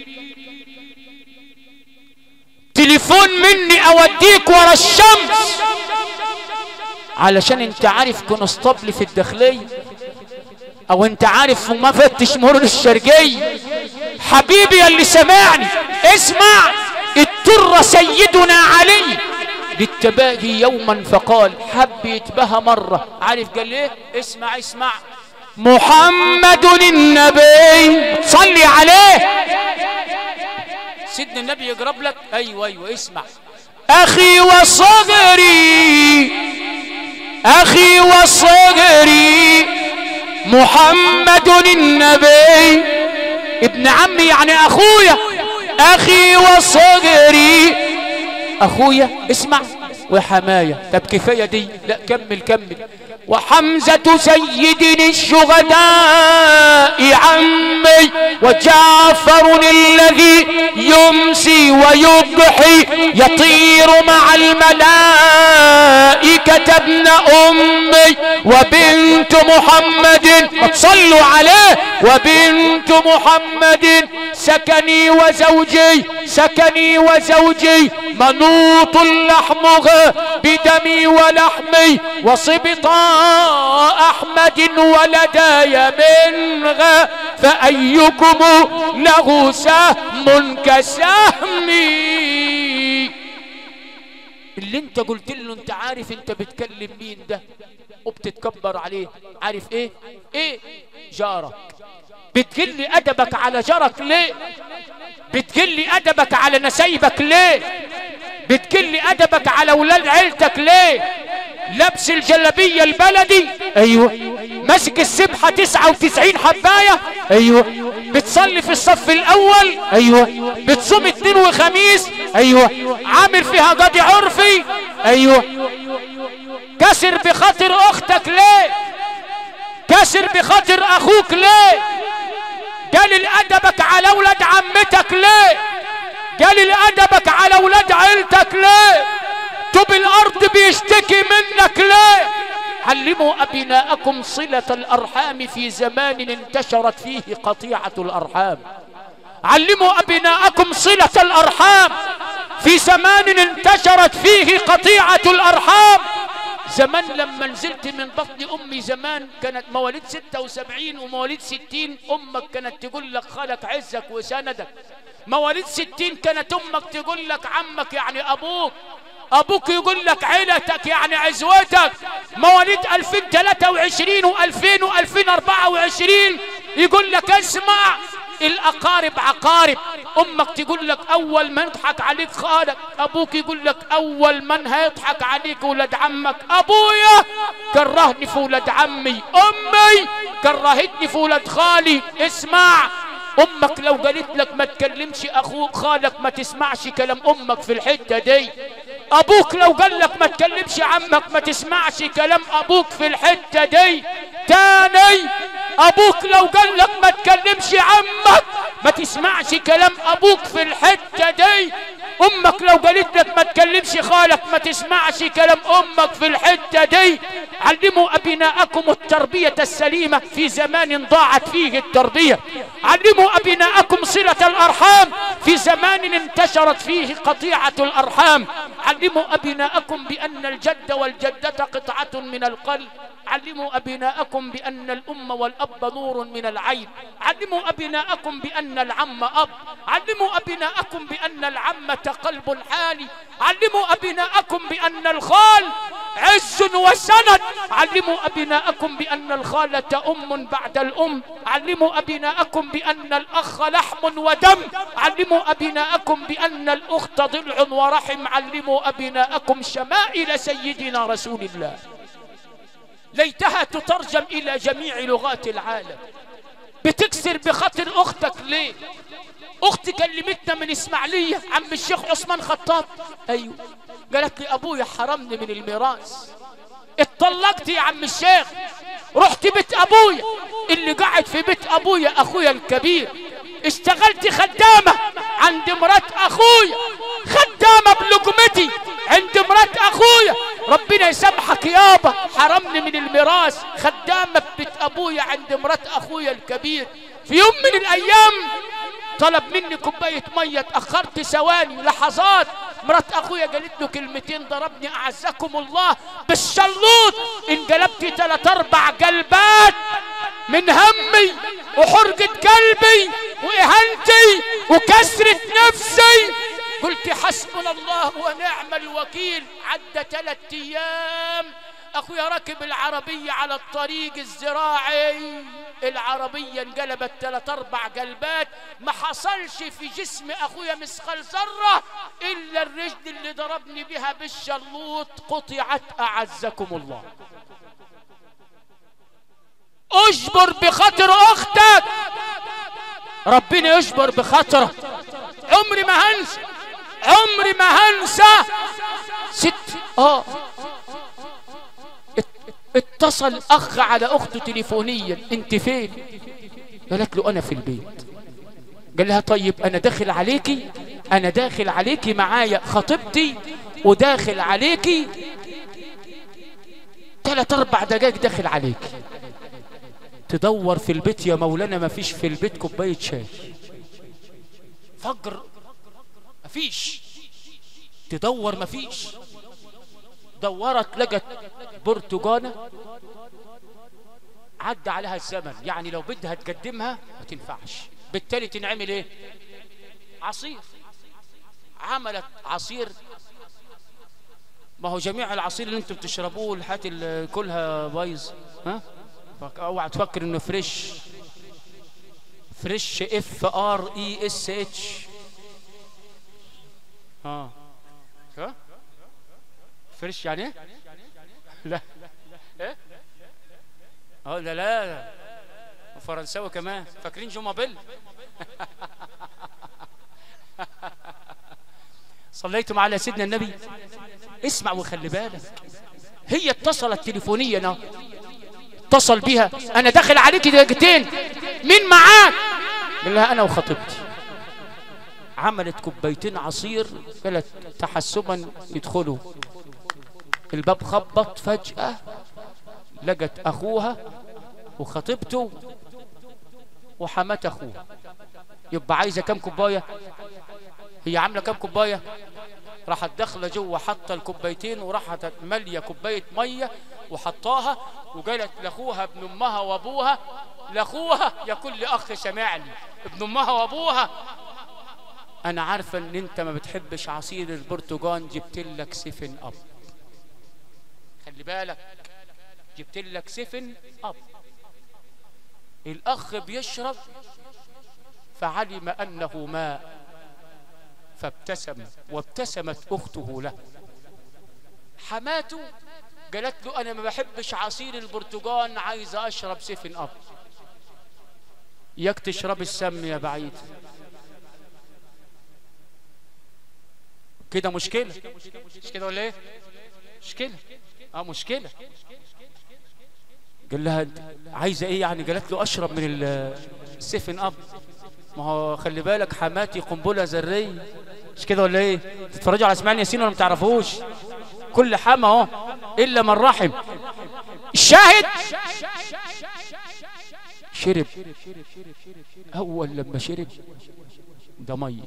تليفون مني اوديك ورا الشمس علشان انت عارف كونستابل في الداخلية، او انت عارف مفتش مرور الشرقية. حبيبي اللي سمعني اسمع، اضطر سيدنا علي للتباهي يوما فقال، حب يتباهى مرة، عارف قال ايه؟ اسمع اسمع، محمد النبي صلي عليه. سيدنا النبي يقرب لك، ايوه اسمع، اخي وصغري اخي وصغري محمد النبي، ابن عمي يعني اخويا، اخي وصغري اخويا، اسمع، وحماية. طب كفاية دي؟ لا كمل. وحمزة سيدنا الشهداء عمي، وجعفر الذي يمسي ويضحي يطير مع الملائكة ابن أمي، وبنت محمد صلوا عليه، وبنت محمد سكني وزوجي منوط لحمها بدمي ولحمي، وصبطا أحمد ولداي منها، فأيكم له سهم كسهمي. اللي انت قلت له انت عارف انت بتكلم مين ده وبتتكبر عليه، عارف ايه؟ جارك. بتقل أدبك على جارك ليه؟ بتقل أدبك على نسايبك ليه؟ بتقل أدبك على أولاد عيلتك ليه؟ لبس الجلابية البلدي، ايوه، ماسك السبحة 99 حباية، ايوه، بتصلي في الصف الاول، ايوه، بتصوم اثنين وخميس، ايوه، عامل فيها قاضي عرفي، ايوه، كسر بخاطر اختك ليه؟ كسر بخاطر اخوك ليه؟ قلل ادبك على اولاد عمتك ليه؟ قلل ادبك على اولاد عيلتك ليه؟ طب الارض بيشتكي منك ليه؟ علموا ابناءكم صلة الارحام في زمان انتشرت فيه قطيعة الارحام. علموا ابناءكم صلة الارحام في زمان انتشرت فيه قطيعة الارحام. زمان لما نزلت من بطن امي زمان كانت مواليد 76 ومواليد 60، امك كانت تقول لك خالك عزك وسندك. مواليد 60 كانت امك تقول لك عمك يعني ابوك، ابوك يقول لك عيلتك يعني عزوتك. مواليد 2023 و2000 و2024 يقول لك اسمع الاقارب عقارب. امك تقول لك اول ما يضحك عليك خالك، ابوك يقول لك اول من هيضحك عليك ولد عمك. ابويا كرهني في ولد عمي، امي كرهتني في ولد خالي. اسمع، امك لو قالت لك ما تكلمش اخوك خالك ما تسمعش كلام امك في الحته دي. ابوك لو قال لك ما تكلمش عمك ما تسمعش كلام ابوك في الحته دي. تاني، ابوك لو قال لك ما تكلمش عمك ما تسمعش كلام ابوك في الحتة دي. امك لو قالت لك ما تكلمش خالك ما تسمعش كلام امك في الحتة دي. علموا ابناءكم التربية السليمة في زمان ضاعت فيه التربية. علموا ابناءكم صلة الارحام في زمان انتشرت فيه قطيعة الارحام. علموا ابناءكم بان الجد والجدة قطعة من القلب. علموا أبناءكم بأن الأم والأب نور من العين. علموا أبناءكم بأن العم أب. علموا أبناءكم بأن العمة قلب حالي. علموا أبناءكم بأن الخال عز وسند. علموا أبناءكم بأن الخالة أم بعد الأم. علموا أبناءكم بأن الأخ لحم ودم. علموا أبناءكم بأن الأخت ضلع ورحم. علموا أبناءكم شمائل سيدنا رسول الله ليتها تترجم إلى جميع لغات العالم. بتكسر بخاطر أختك ليه؟ أختي كلمتنا من إسماعيلية عم الشيخ عثمان خطاب. أيوه قالت لي أبويا حرمني من الميراث. اتطلقت يا عم الشيخ رحت بيت أبويا اللي قاعد في بيت أبويا أخويا الكبير. اشتغلت خدامة عند مرات أخويا. خدامة بلقمتي عند مرات أخويا. ربنا يسامحك يابا حرمني من الميراث. خدامة ببيت أبويا عند مرات أخويا الكبير. في يوم من الأيام طلب مني كوباية مية. اتأخرت ثواني لحظات. مرات أخويا قالت له كلمتين ضربني أعزكم الله بالشلوط. انقلبت 3-4 قلبات من همي وحرقة قلبي وإهانتي وكسرة نفسي. قلت حسبنا الله ونعم الوكيل. عدى 3 أيام أخويا ركب العربية على الطريق الزراعي. العربية انقلبت 3-4 قلبات. ما حصلش في جسم أخويا مثقال ذرة إلا الرجل اللي ضربني بها بالشلوط قطعت أعزكم الله. اجبر بخاطر أختك ربنا يجبر بخاطرك. عمري ما هنسى عمري ما هنسى اتصل اخ على اخته تليفونيا انت فين؟ قالت له انا في البيت. قال لها طيب انا داخل عليكي معايا خطيبتي وداخل عليكي 3-4 دقائق داخل عليكي. تدور في البيت يا مولانا ما فيش في البيت كوبايه شاي. فجر ما فيش. تدور ما فيش. دورت لقت برتقانة عدى عليها الزمن. يعني لو بدها تقدمها ما تنفعش. بالتالي تنعمل ايه؟ عصير. عملت عصير. ما هو جميع العصير اللي انتم بتشربوه الحاجات اللي كلها بايظ. ها اوعى تفكر انه فريش FRESH. ها فريش يعني ايه؟ لا ايه؟ لا وفرنساوي كمان. فاكرين جومابيل؟ صليتم على سيدنا النبي. اسمع وخلي بالك. هي اتصلت تليفونيا اتصل بها انا داخل عليكي دقيقتين مين معاك؟ قال لها انا وخطيبتي. عملت كوبايتين عصير. قالت تحسبا يدخلوا. الباب خبط فجأة لقت اخوها وخطيبته وحمات اخوها. يبقى عايزه كام كوبايه؟ هي عامله كام كوبايه؟ راحت داخله جوه حاطه الكوبايتين وراحت ماليه كوبايه ميه وحطاها وقالت لاخوها ابن امها وابوها. لاخوها يا كل اخ سمعني ابن امها وابوها انا عارفه ان انت ما بتحبش عصير البرتقال. جبت لك 7 أب. خلي بالك جبت لك 7 أب. الاخ بيشرب فعلم انه ماء فابتسم وابتسمت اخته له. حماته قالت له انا ما بحبش عصير البرتقال عايزه اشرب 7 أب. ياك تشرب السم يا بعيد. كده مشكله مش كده ولا ايه؟ مشكله مشكله. قال لها عايزه ايه يعني؟ قالت له اشرب من ال7 أب. ما هو خلي بالك حماتي قنبله ذريه، مش كده ولا ايه؟ تتفرجوا على اسماعيل ياسين ولا ما تعرفوش؟ كل حما اهو الا من رحم. الشاهد شرب، اول لما شرب ده ميه،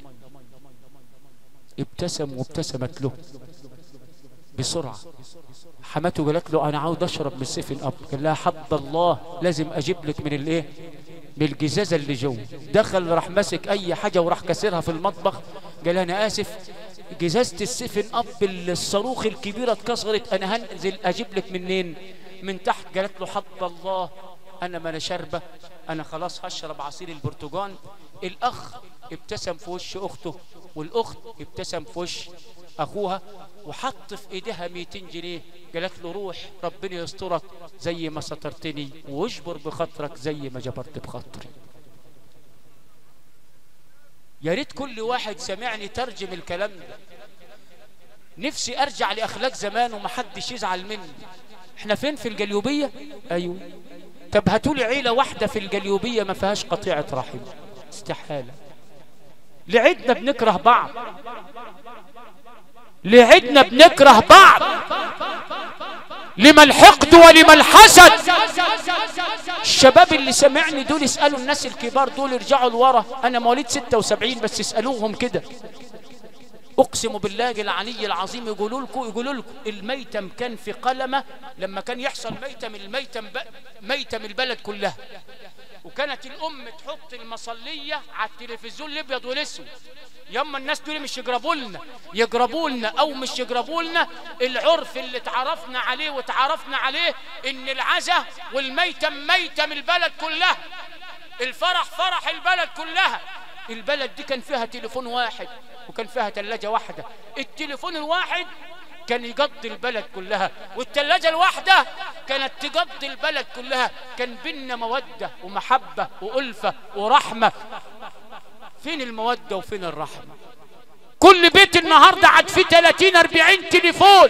ابتسم وابتسمت له بسرعه. حماته قالت له انا عاوز اشرب من السيفن اب، قال لها حد الله لازم اجيب لك من الايه، من الجزازه اللي جوه. دخل راح ماسك اي حاجه وراح كسرها في المطبخ، قال انا اسف جزازه السيفن اب الصاروخ الكبيره اتكسرت، انا هنزل اجيب لك منين؟ من تحت. قالت له حد الله انا ما انا شاربه، انا خلاص هشرب عصير البرتقال. الاخ ابتسم في وش اخته، والاخت ابتسم في وش اخوها، وحط في ايديها 200 جنيه. قالت له روح ربنا يسترك زي ما سترتني، واجبر بخاطرك زي ما جبرت بخاطري. يا ريت كل واحد سمعني ترجم الكلام ده. نفسي ارجع لاخلاق زمان ومحدش يزعل مني. احنا فين في الجليوبيه؟ ايوه. طب هاتولي عيله واحده في الجليوبيه ما فيهاش قطيعه رحم، استحاله. لعدنا بنكره بعض، لعدنا بنكره بعض، لما الحقد ولما الحسد. الشباب اللي سمعني دول اسألوا الناس الكبار دول، ارجعوا لورا. انا مواليد 76 بس اسألوهم كده، اقسم بالله العلي العظيم يقولوا لكم الميتم كان في قلمه. لما كان يحصل ميتم البلد كلها، وكانت الام تحط المصليه على التلفزيون الابيض والاسود. ياما الناس دول مش يجربوا لنا او مش يجربوا لنا العرف اللي اتعرفنا عليه وتعرفنا عليه، ان العزا والميتم ميتم البلد كلها، الفرح فرح البلد كلها. البلد دي كان فيها تليفون واحد وكان فيها ثلاجه واحده. التليفون الواحد كان يقضي البلد كلها، والثلاجه الواحده كانت تقضي البلد كلها. كان بينا موده ومحبه والفه ورحمه. فين الموده وفين الرحمه؟ كل بيت النهارده عاد فيه 30 40 تليفون،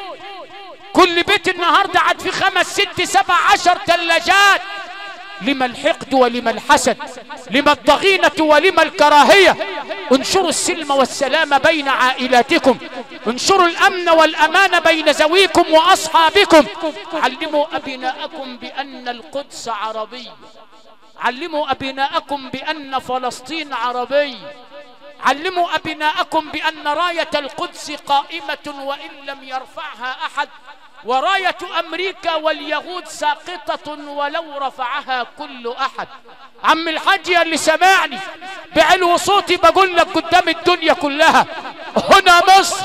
كل بيت النهارده عاد فيه 5 6 7 10 ثلاجات. لما الحقد ولما الحسد، لما الضغينة ولما الكراهية. انشروا السلم والسلام بين عائلاتكم، انشروا الأمن والأمان بين ذويكم وأصحابكم. علموا أبناءكم بأن القدس عربية، علموا أبناءكم بأن فلسطين عربية، علموا أبناءكم بأن راية القدس قائمة وإن لم يرفعها أحد، وراية أمريكا واليهود ساقطة ولو رفعها كل أحد. عم الحاج يا اللي سمعني بعلو صوتي بقول لك قدام الدنيا كلها، هنا مصر،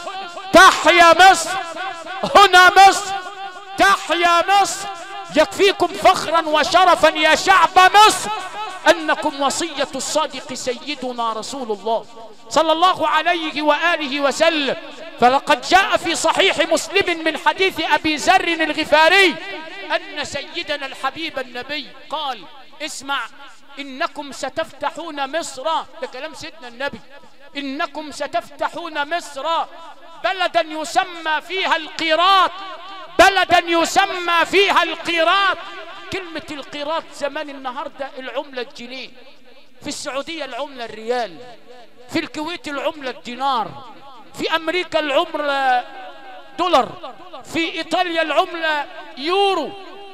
تحيا مصر، هنا مصر، تحيا مصر. يكفيكم فخرا وشرفا يا شعب مصر أنكم وصية الصادق سيدنا رسول الله صلى الله عليه وآله وسلم. فلقد جاء في صحيح مسلم من حديث أبي ذر الغفاري أن سيدنا الحبيب النبي قال: اسمع، إنكم ستفتحون مصر، ده كلام سيدنا النبي، إنكم ستفتحون مصر بلدا يسمى فيها القيراط، بلدا يسمى فيها القيراط. كلمة القيراط زمان النهاردة العملة الجنيه، في السعودية العملة الريال، في الكويت العملة الدينار، في أمريكا العملة دولار، في إيطاليا العملة يورو،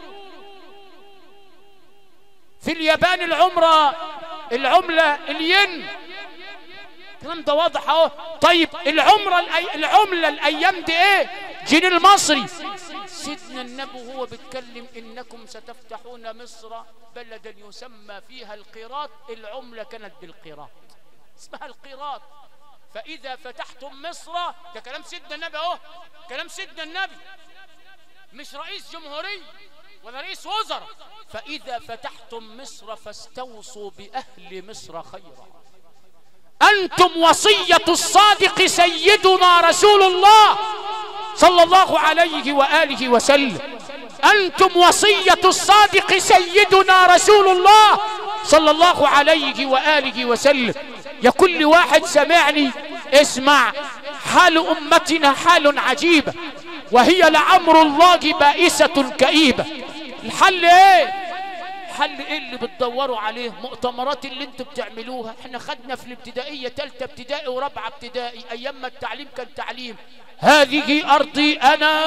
في اليابان العملة الين. الكلام ده واضح اهو. طيب العملة الأيام دي ايه؟ جنيه المصري. سيدنا النبي وهو بيتكلم إنكم ستفتحون مصر بلدا يسمى فيها القيراط، العملة كانت بالقيراط، اسمها القيراط. فإذا فتحتم مصر، ده كلام سيدنا النبي اهو، كلام سيدنا النبي، مش رئيس جمهورية ولا رئيس وزراء. فإذا فتحتم مصر فاستوصوا بأهل مصر خيرا. أنتم وصية الصادق سيدنا رسول الله صلى الله عليه وآله وسلم، أنتم وصية الصادق سيدنا رسول الله صلى الله عليه وآله وسلم. يا كل واحد سمعني اسمع، حال أمتنا حال عجيبة، وهي لعمر الله بائسة كئيبة. الحل ايه؟ الحل ايه اللي بتدوروا عليه؟ مؤتمرات اللي انتوا بتعملوها. احنا خدنا في الابتدائية 3 ابتدائي ورابعة ابتدائي ايام ما التعليم كان تعليم. هذه ارضي انا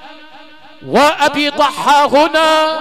وابي ضحى هنا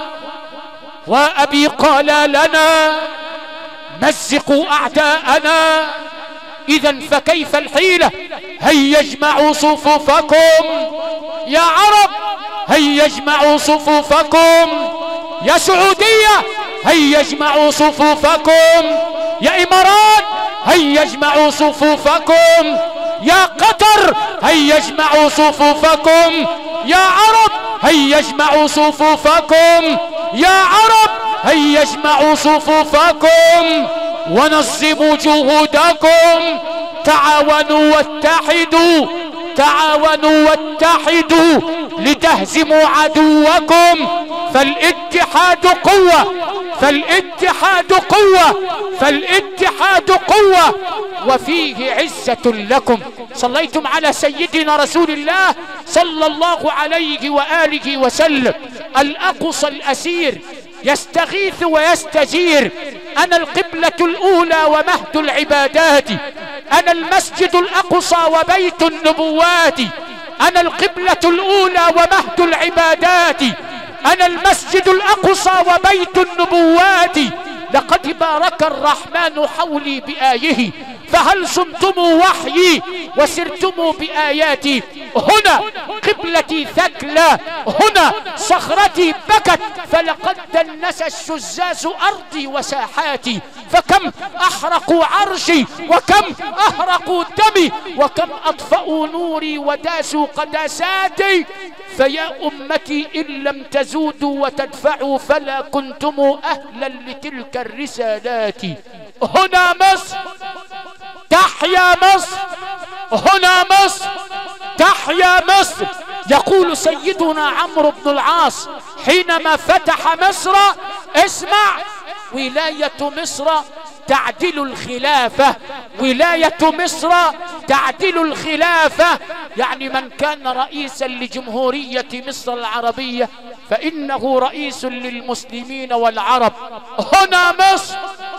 وابي قال لنا مزقوا اعداءنا. اذا فكيف الحيلة؟ هيا اجمعوا صفوفكم يا عرب، هيا اجمعوا صفوفكم يا سعودية، هيا اجمعوا صفوفكم يا امارات، هيا اجمعوا صفوفكم يا قطر، هيا اجمعوا صفوفكم يا عرب، هيا اجمعوا صفوفكم يا عرب، هيا اجمعوا صفوفكم ونظموا جهودكم. تعاونوا واتحدوا، تعاونوا واتحدوا لتهزموا عدوكم. فالاتحاد قوة، فالاتحاد قوة، فالاتحاد قوة، وفيه عزة لكم. صليتم على سيدنا رسول الله صلى الله عليه وآله وسلم. الأقصى الأسير يستغيث ويستجير. أنا القبلة الأولى ومهد العبادات، أنا المسجد الأقصى وبيت النبوات، أنا القبلة الأولى ومهد العبادات، أنا المسجد الأقصى وبيت النبوات. لقد بارك الرحمن حولي بآيه، فهل صمتم وحيي وسرتم بآياتي؟ هنا قبلتي ثكلى، هنا صخرتي بكت، فلقد دنس الشزاز أرضي وساحاتي. فكم أحرقوا عرشي وكم أهرقوا دمي وكم أطفأوا نوري وداسوا قداساتي. فيا أمتي إن لم تزودوا وتدفعوا فلا كنتم أهلا لتلك الرسالات. هنا مصر، تحيا مصر، هنا مصر، تحيا مصر. يقول سيدنا عمرو بن العاص حينما فتح مصر: اسمع، ولاية مصر تعدل الخلافة، ولاية مصر تعدل الخلافة. يعني من كان رئيسا لجمهورية مصر العربية فإنه رئيس للمسلمين والعرب. هنا مصر،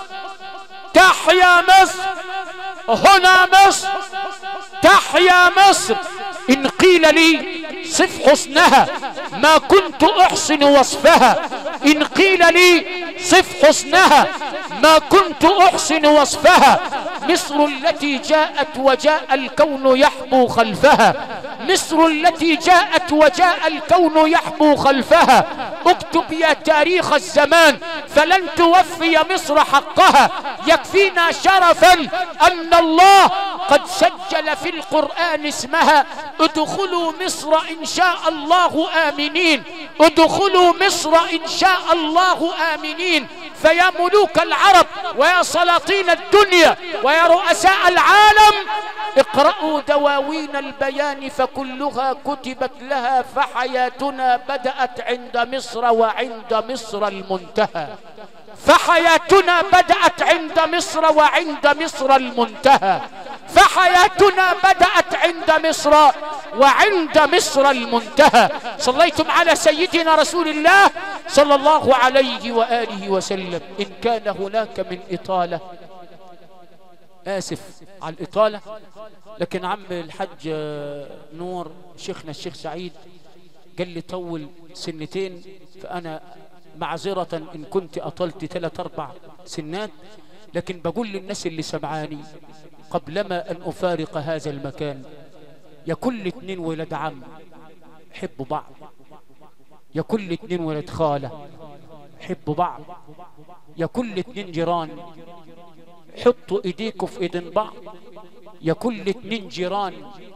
تحيا مصر، هنا مصر، تحيا مصر. إن قيل لي صف حسنها ما كنت أحسن وصفها، إن قيل لي صف حسنها ما كنت أحسن وصفها. مصر التي جاءت وجاء الكون يحبو خلفها، مصر التي جاءت وجاء الكون يحبو خلفها. اكتب يا تاريخ الزمان فلن توفي مصر حقها. يكفينا شرفا أن الله قد سجل في القرآن اسمها: ادخلوا مصر إن شاء الله آمنين، ادخلوا مصر إن شاء الله آمنين. فيا ملوك العرب ويا سلاطين الدنيا ويا رؤساء العالم، اقرأوا دواوين البيان فكلها كتبت لها. فحياتنا بدأت عند مصر وعند مصر المنتهى، فحياتنا بدأت عند مصر وعند مصر المنتهى، فحياتنا بدأت عند مصر وعند مصر المنتهى. صليتم على سيدنا رسول الله صلى الله عليه وآله وسلم. إن كان هناك من إطالة، آسف على الإطالة، لكن عم الحج نور شيخنا الشيخ سعيد قال لي طول سنتين، فأنا معذرة إن كنت أطلت 3-4 سنات، لكن بقول للناس اللي سمعاني قبلما أن أفارق هذا المكان: يا كل 2 ولد عم حبوا بعض، يا كل 2 ولد خالة حبوا بعض، يا كل 2 جيران حطوا ايديكم في ايدين بعض، يا كل 2 جيران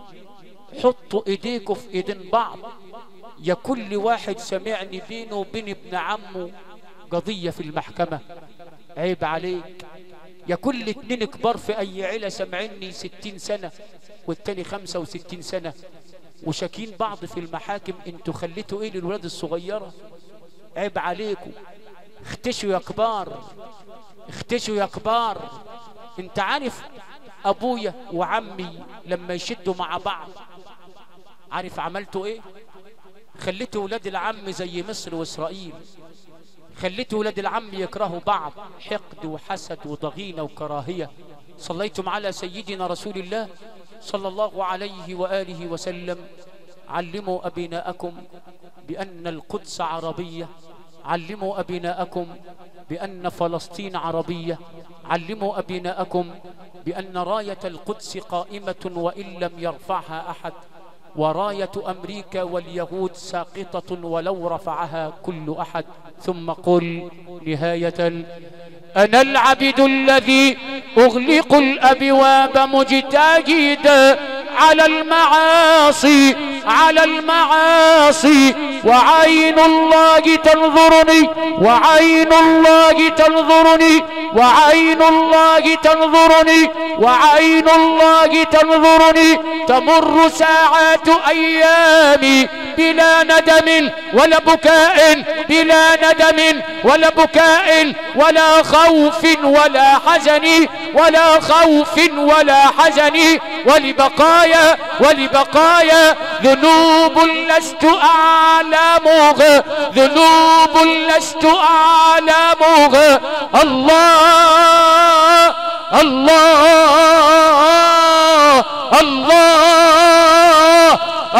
حطوا ايديكم في ايدين بعض، يا كل واحد سمعني بينه وبين ابن عمه قضية في المحكمة عيب عليك، يا كل 2 كبار في اي عيلة سمعني 60 سنة والتاني 65 سنة وشاكين بعض في المحاكم، انتوا خليتوا ايه للولاد الصغيرة؟ عيب عليكم، اختشوا يا كبار، اختشوا يا كبار. انت عارف ابويا وعمي لما يشدوا مع بعض عارف عملتوا ايه؟ خليتوا ولاد العم زي مصر واسرائيل، خليت ولاد العم يكرهوا بعض، حقد وحسد وضغينة وكراهية. صليتم على سيدنا رسول الله صلى الله عليه وآله وسلم. علموا أبناءكم بأن القدس عربية، علموا أبناءكم بأن فلسطين عربية، علموا أبناءكم بأن راية القدس قائمة وإن لم يرفعها أحد، وراية أمريكا واليهود ساقطة ولو رفعها كل أحد. ثم قل نهاية: أنا العبد الذي أغلق الأبواب مجتهدا على المعاصي، على المعاصي، وعين الله تنظرني، وعين الله تنظرني، وعين الله تنظرني، وعين الله تنظرني. تمر ساعات أيامي بلا ندم ولا بكاء، بلا ندم ولا بكاء، ولا خوف ولا حزن، ولا خوف ولا حزن. ولبقايا، ولبقايا ذنوب لست أعلمها، ذنوب لست أعلمها. الله الله الله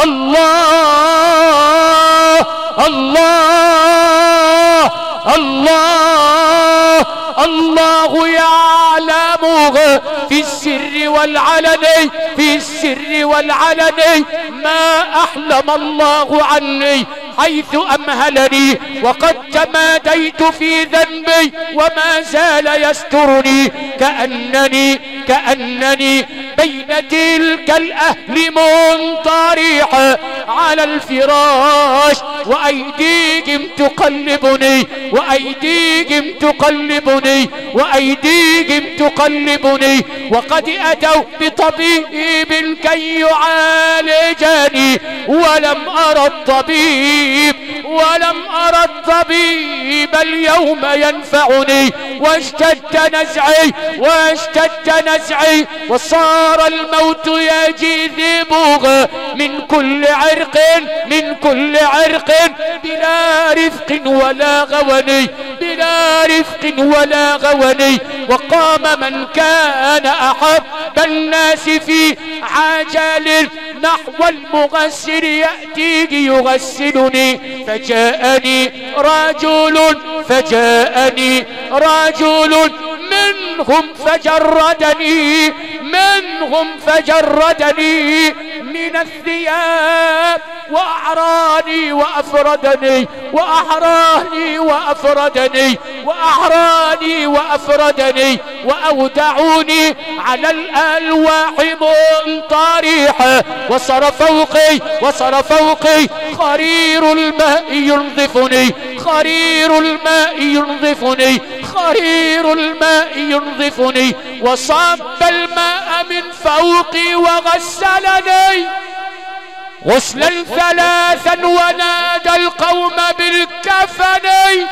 الله الله الله الله يعلمها في السر والعلن، في السر والعلن. ما أحلم الله عني حيث أمهلني، وقد تماديت في ذنبي وما زال يسترني. كأنني بين تلك الأهل منطرح على الفراش، وأيديهم تقلبني، وأيديهم تقلبني، وأيديهم تقلبني. وقد أتوا بطبيب كي يعالجني ولم أرى الطبيب، ولم أرى الطبيب اليوم ينفعني. واشتد نزعي، واشتد نزعي، وصار الموت يجذبه من كل عرق، من كل عرق، بلا رفق ولا غوني، بلا رفق ولا غوني. وقام من كان أحب الناس في عجل نحو المغسل يأتي يغسلني. فجاءني رجل، فجاءني رجل منهم فجردني، منهم فجردني من الثياب، وأعراني وأفردني، وأحراني وأفردني، وأحراني وأفردني، وأودعوني على الألواح منطرحا. وصار فوقي، وصار فوقي خرير الماء ينظفني، خرير الماء ينظفني، خرير الماء ينظفني. وصب الماء من فوقي وغسلني غسلا ثلاثا، ونادى القوم بالكفن.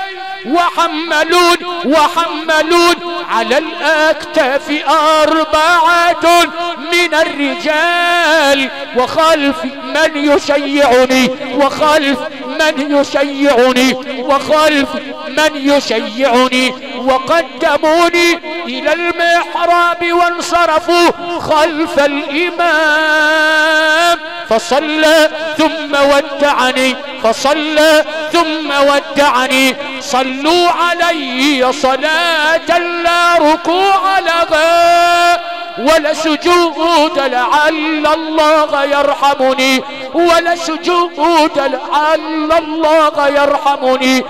وحملون على الأكتاف 4 من الرجال، وخلف من يشيعني، وخلف من يشيعني، وخلف من يشيعني. وقدموني إلى المحراب وانصرفوا خلف الإمام. فصلى ثم ودعني، فصلى ثم ودعني. صلوا علي صلاة لا ركوع لها ولا سجود، لعل الله يرحمني، ولا سجود لعل الله يرحمني.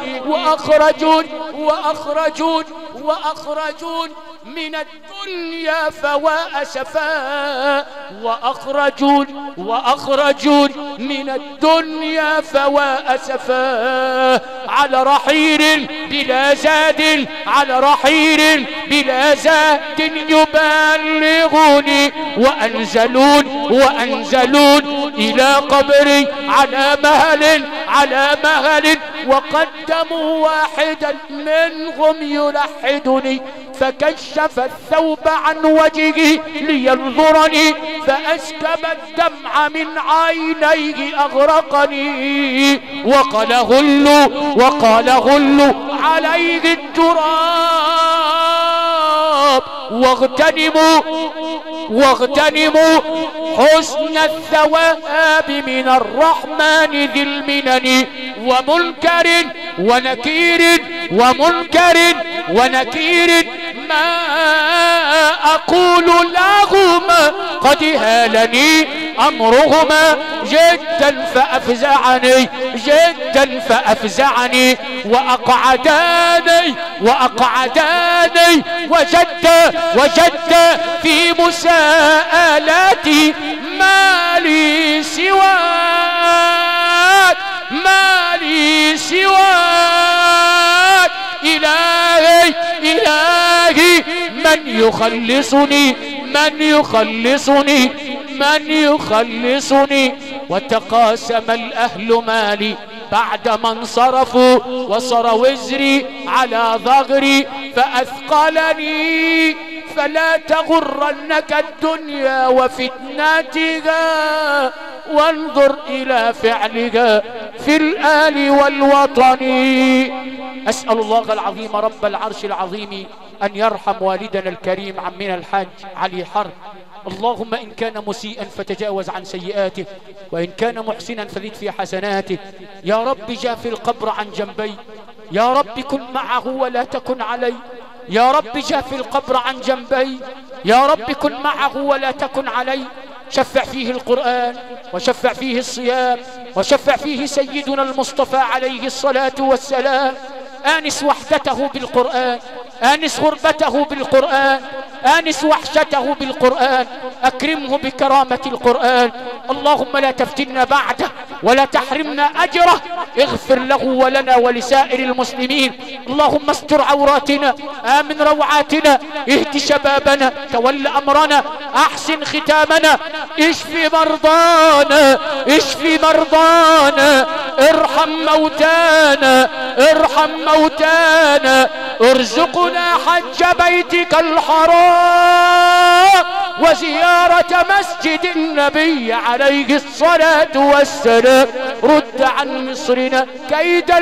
وأخرجون من الدنيا فوا أسفا، وأخرجون من الدنيا فوا أسفا. على رحيل بلا زاد، على رحيل بلا زاد يبلغني. وأنزلون إلى قبري على مهل، على مهل. وقدموا واحدا منهم يلحدني فكشف الثوب عن وجهه لينظرني فأسكب الدمع من عينيه أغرقني وقال غلوا عليه التراب واغتنموا حسن الثواب من الرحمن ذي المنن ومنكر ونكير ما أقول لهما قد هالني أمرهما جدا فأفزعني وأقعداني وجد في مساءلاتي ما لي سواك إلهي من يخلصني وتقاسم الأهل مالي بعد ما انصرفوا وصر وزري على ظهري فأثقلني فلا تغرنك الدنيا وفتناتها وانظر إلى فعلها في الآل والوطن. أسأل الله العظيم رب العرش العظيم أن يرحم والدنا الكريم عمنا الحاج علي حرب. اللهم إن كان مسيئا فتجاوز عن سيئاته، وإن كان محسنا فزد في حسناته. يا رب جاف القبر عن جنبي، يا رب كن معه ولا تكن علي. يا رب جاف القبر عن جنبي، يا رب كن معه ولا تكن علي. شفع فيه القرآن، وشفع فيه الصيام، وشفع فيه سيدنا المصطفى عليه الصلاة والسلام. آنس وحدته بالقرآن، آنس غربته بالقرآن، آنس وحشته بالقرآن، أكرمه بكرامة القرآن. اللهم لا تفتنا بعده ولا تحرمنا أجره، اغفر له ولنا ولسائر المسلمين. اللهم استر عوراتنا، آمن روعاتنا، اهد شبابنا، تول أمرنا، أحسن ختامنا، اشف مرضانا، ارحم موتانا، ارزقنا حج بيتك الحرام وزيارة مسجد النبي عليه الصلاة والسلام. رد عن مصرنا كيد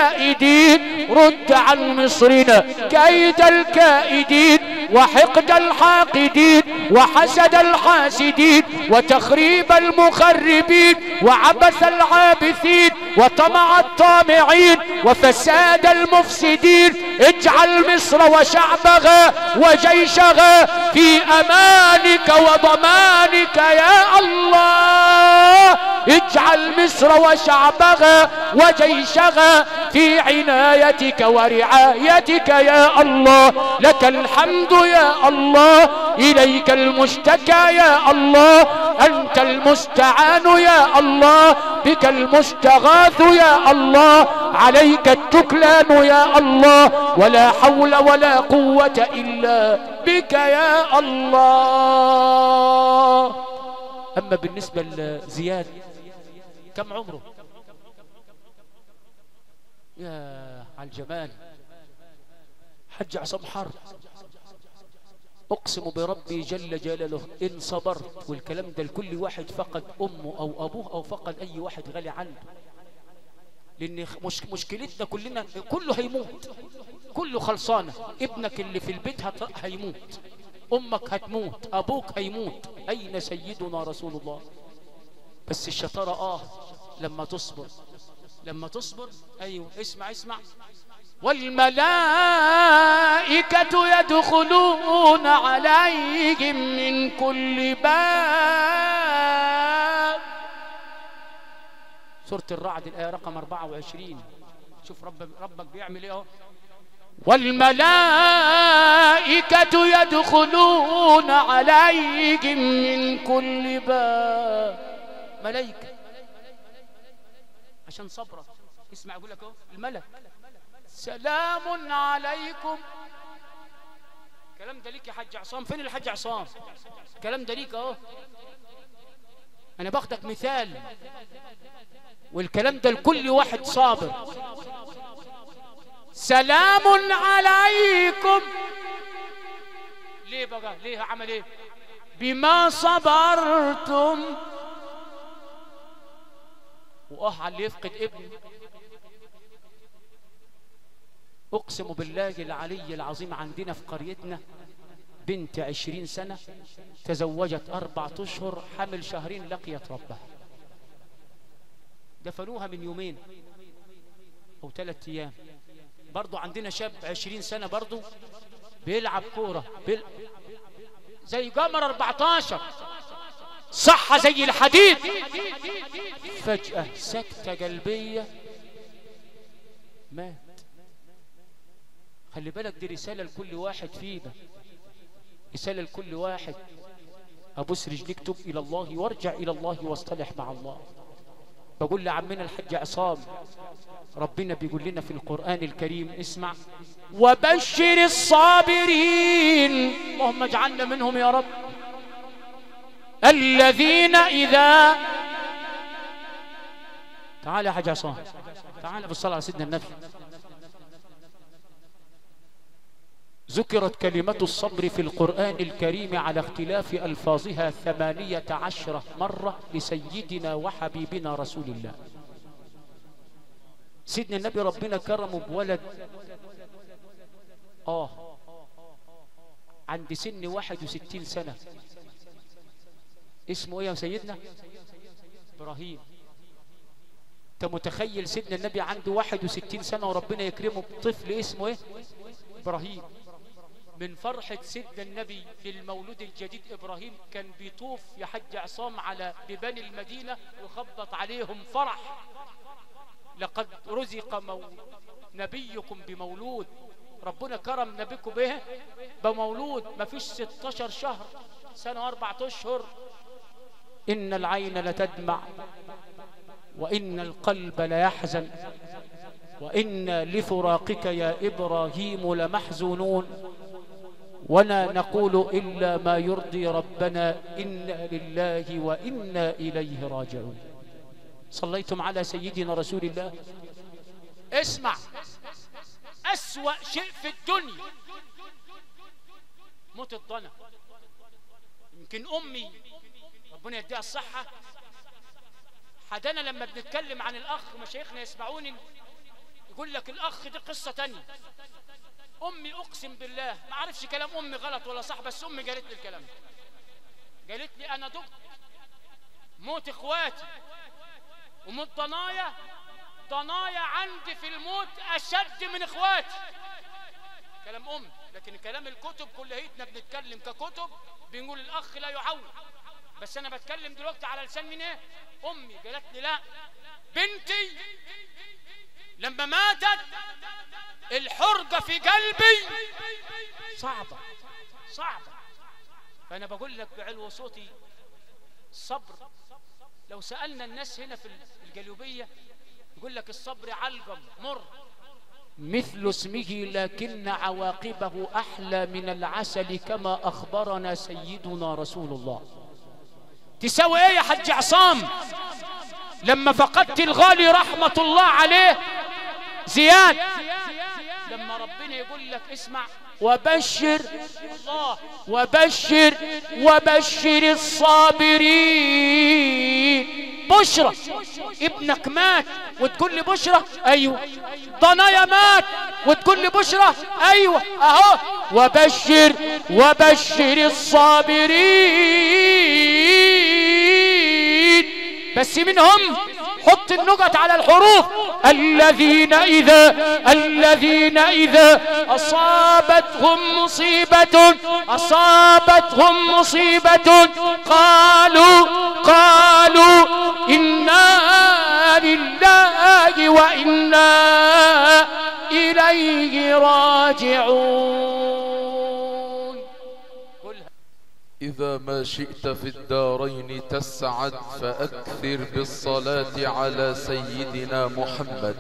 الكائدين وحقد الحاقدين وحسد الحاسدين وتخريب المخربين وعبث العابثين وطمع الطامعين وفساد المفسدين. اجعل مصر وشعبها وجيشها في أمانك وضمانك يا الله. اجعل مصر وشعبها وجيشها في عنايتك ورعايتك يا الله. لك الحمد يا الله، إليك المشتكى يا الله، أنت المستعان يا الله، بك المستغاث يا الله، عليك التكلان يا الله، ولا حول ولا قوة إلا بك يا الله. أما بالنسبة لزياد كم عمره؟ يا على الجمال. حج عصام حرب، أقسم بربي جل جلاله إن صبرت، والكلام ده لكل واحد فقد أمه أو أبوه أو فقد أي واحد غالي عنده، لأن مشكلتنا كلنا كله هيموت، كله خلصانة. ابنك اللي في البيت هيموت، أمك هتموت، أبوك هيموت. أين سيدنا رسول الله؟ بس الشطارة لما تصبر. أيوه اسمع. والملائكة يدخلون عليهم من كل باب. سورة الرعد الآية رقم 24. شوف ربك بيعمل ايه. والملائكة يدخلون عليهم من كل باب. ملائكة عشان صبرك. اسمع يقول لك الملك سلام عليكم. الكلام ده ليك يا حاج عصام. فين الحاج عصام؟ الكلام ده ليك انا باخدك مثال، والكلام ده لكل واحد صابر. سلام عليكم ليه بقى؟ ليه عمل ايه؟ بما صبرتم. على اللي يفقد ابنه. اقسم بالله العلي العظيم، عندنا في قريتنا بنت 20 سنة تزوجت 4 أشهر، حمل 2 لقيت ربها. دفنوها من 2 أو 3 أيام. برضو عندنا شاب 20 سنة برضو بيلعب كورة زي قمر 14، صحة زي الحديد، فجأة سكتة قلبية مات. خلي بالك دي رسالة لكل واحد فينا، رسالة لكل واحد. أبوس رجليك، تب إلى الله وارجع إلى الله واصطلح مع الله. بقول لعمنا الحج عصام، ربنا بيقول لنا في القرآن الكريم، اسمع: وبشر الصابرين. اللهم اجعلنا منهم يا رب. الذين إذا، تعال يا حج عصام، تعال بالصلاة على سيدنا النبي. ذكرت كلمة الصبر في القرآن الكريم على اختلاف ألفاظها 18 مرة لسيدنا وحبيبنا رسول الله. سيدنا النبي ربنا كرمه بولد عند سن 61 سنة. اسمه ايه يا سيدنا؟ إبراهيم. انت متخيل سيدنا النبي عنده 61 سنة وربنا يكرمه بطفل اسمه ايه؟ إبراهيم. من فرحة سيدنا النبي للمولود الجديد إبراهيم كان بيطوف يا حج عصام على بيبان المدينة ويخبط عليهم فرح: لقد رزق نبيكم بمولود. ربنا كرم نبيكم به بمولود، ما فيش 16 شهر، سنة 4 أشهر. إن العين لتدمع وإن القلب ليحزن وإن لفراقك يا إبراهيم لمحزونون، ولا نقول إلا ما يرضي ربنا، إنا لله وإنا إليه راجعون. صليتم على سيدنا رسول الله. اسمع، أسوأ شيء في الدنيا موت الضنا. يمكن أمي ربنا يديها الصحة حدانا لما بنتكلم عن الأخ، مشايخنا يسمعوني يقول لك الأخ دي قصة تانية. أمي أقسم بالله ما أعرفش كلام أمي غلط ولا صح، بس أمي قالت لي الكلام ده. قالت لي أنا دقت موت إخواتي وموت ضنايا عندي في الموت أشد من إخواتي. كلام أمي، لكن كلام الكتب كليتنا بنتكلم ككتب بنقول الأخ لا يعول، بس أنا بتكلم دلوقتي على لسان من إيه؟ أمي. قالت لي لا، بنتي لما ماتت الحرقة في قلبي صعبة. فأنا بقول لك بعلو صوتي الصبر. لو سألنا الناس هنا في الجلوبية يقول لك الصبر علقم مر مثل اسمه، لكن عواقبه أحلى من العسل كما أخبرنا سيدنا رسول الله. تساوي ايه يا حج عصام لما فقدت الغالي رحمة الله عليه زياد؟ لما ربنا يقول لك اسمع: وبشر الله وبشر الصابرين. بشرى ابنك مات وتقول لي بشرى؟ ايوه. ضنايا مات وتقول لي بشرى؟ ايوه اهو. وبشر الصابرين، بس منهم حط النقط على الحروف: الذين إذا أصابتهم مصيبة قالوا إنا لله وإنا إليه راجعون. إذا ما شئت في الدارين تسعد فأكثر بالصلاة على سيدنا محمد.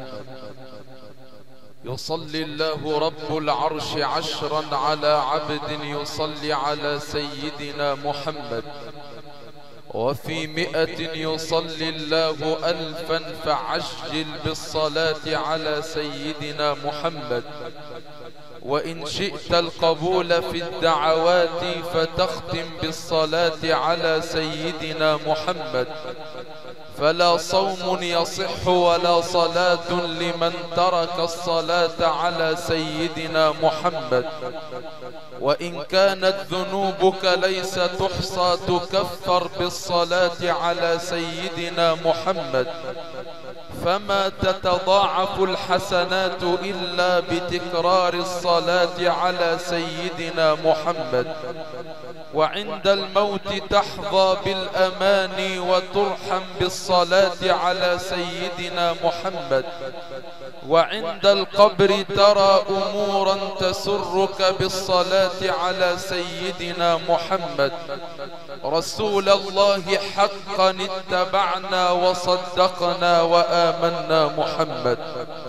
يصلي الله رب العرش 10 على عبد يصلي على سيدنا محمد، وفي 100 يصلي الله 1000 فعجل بالصلاة على سيدنا محمد. وإن شئت القبول في الدعوات فتختم بالصلاة على سيدنا محمد، فلا صوم يصح ولا صلاة لمن ترك الصلاة على سيدنا محمد. وإن كانت ذنوبك ليس تحصى تكفر بالصلاة على سيدنا محمد، فما تتضاعف الحسنات إلا بتكرار الصلاة على سيدنا محمد. وعند الموت تحظى بالأمان وترحم بالصلاة على سيدنا محمد. وعند القبر ترى أمورا تسرك بالصلاة على سيدنا محمد. رسول الله حقا اتبعنا وصدقنا وآمنا محمد.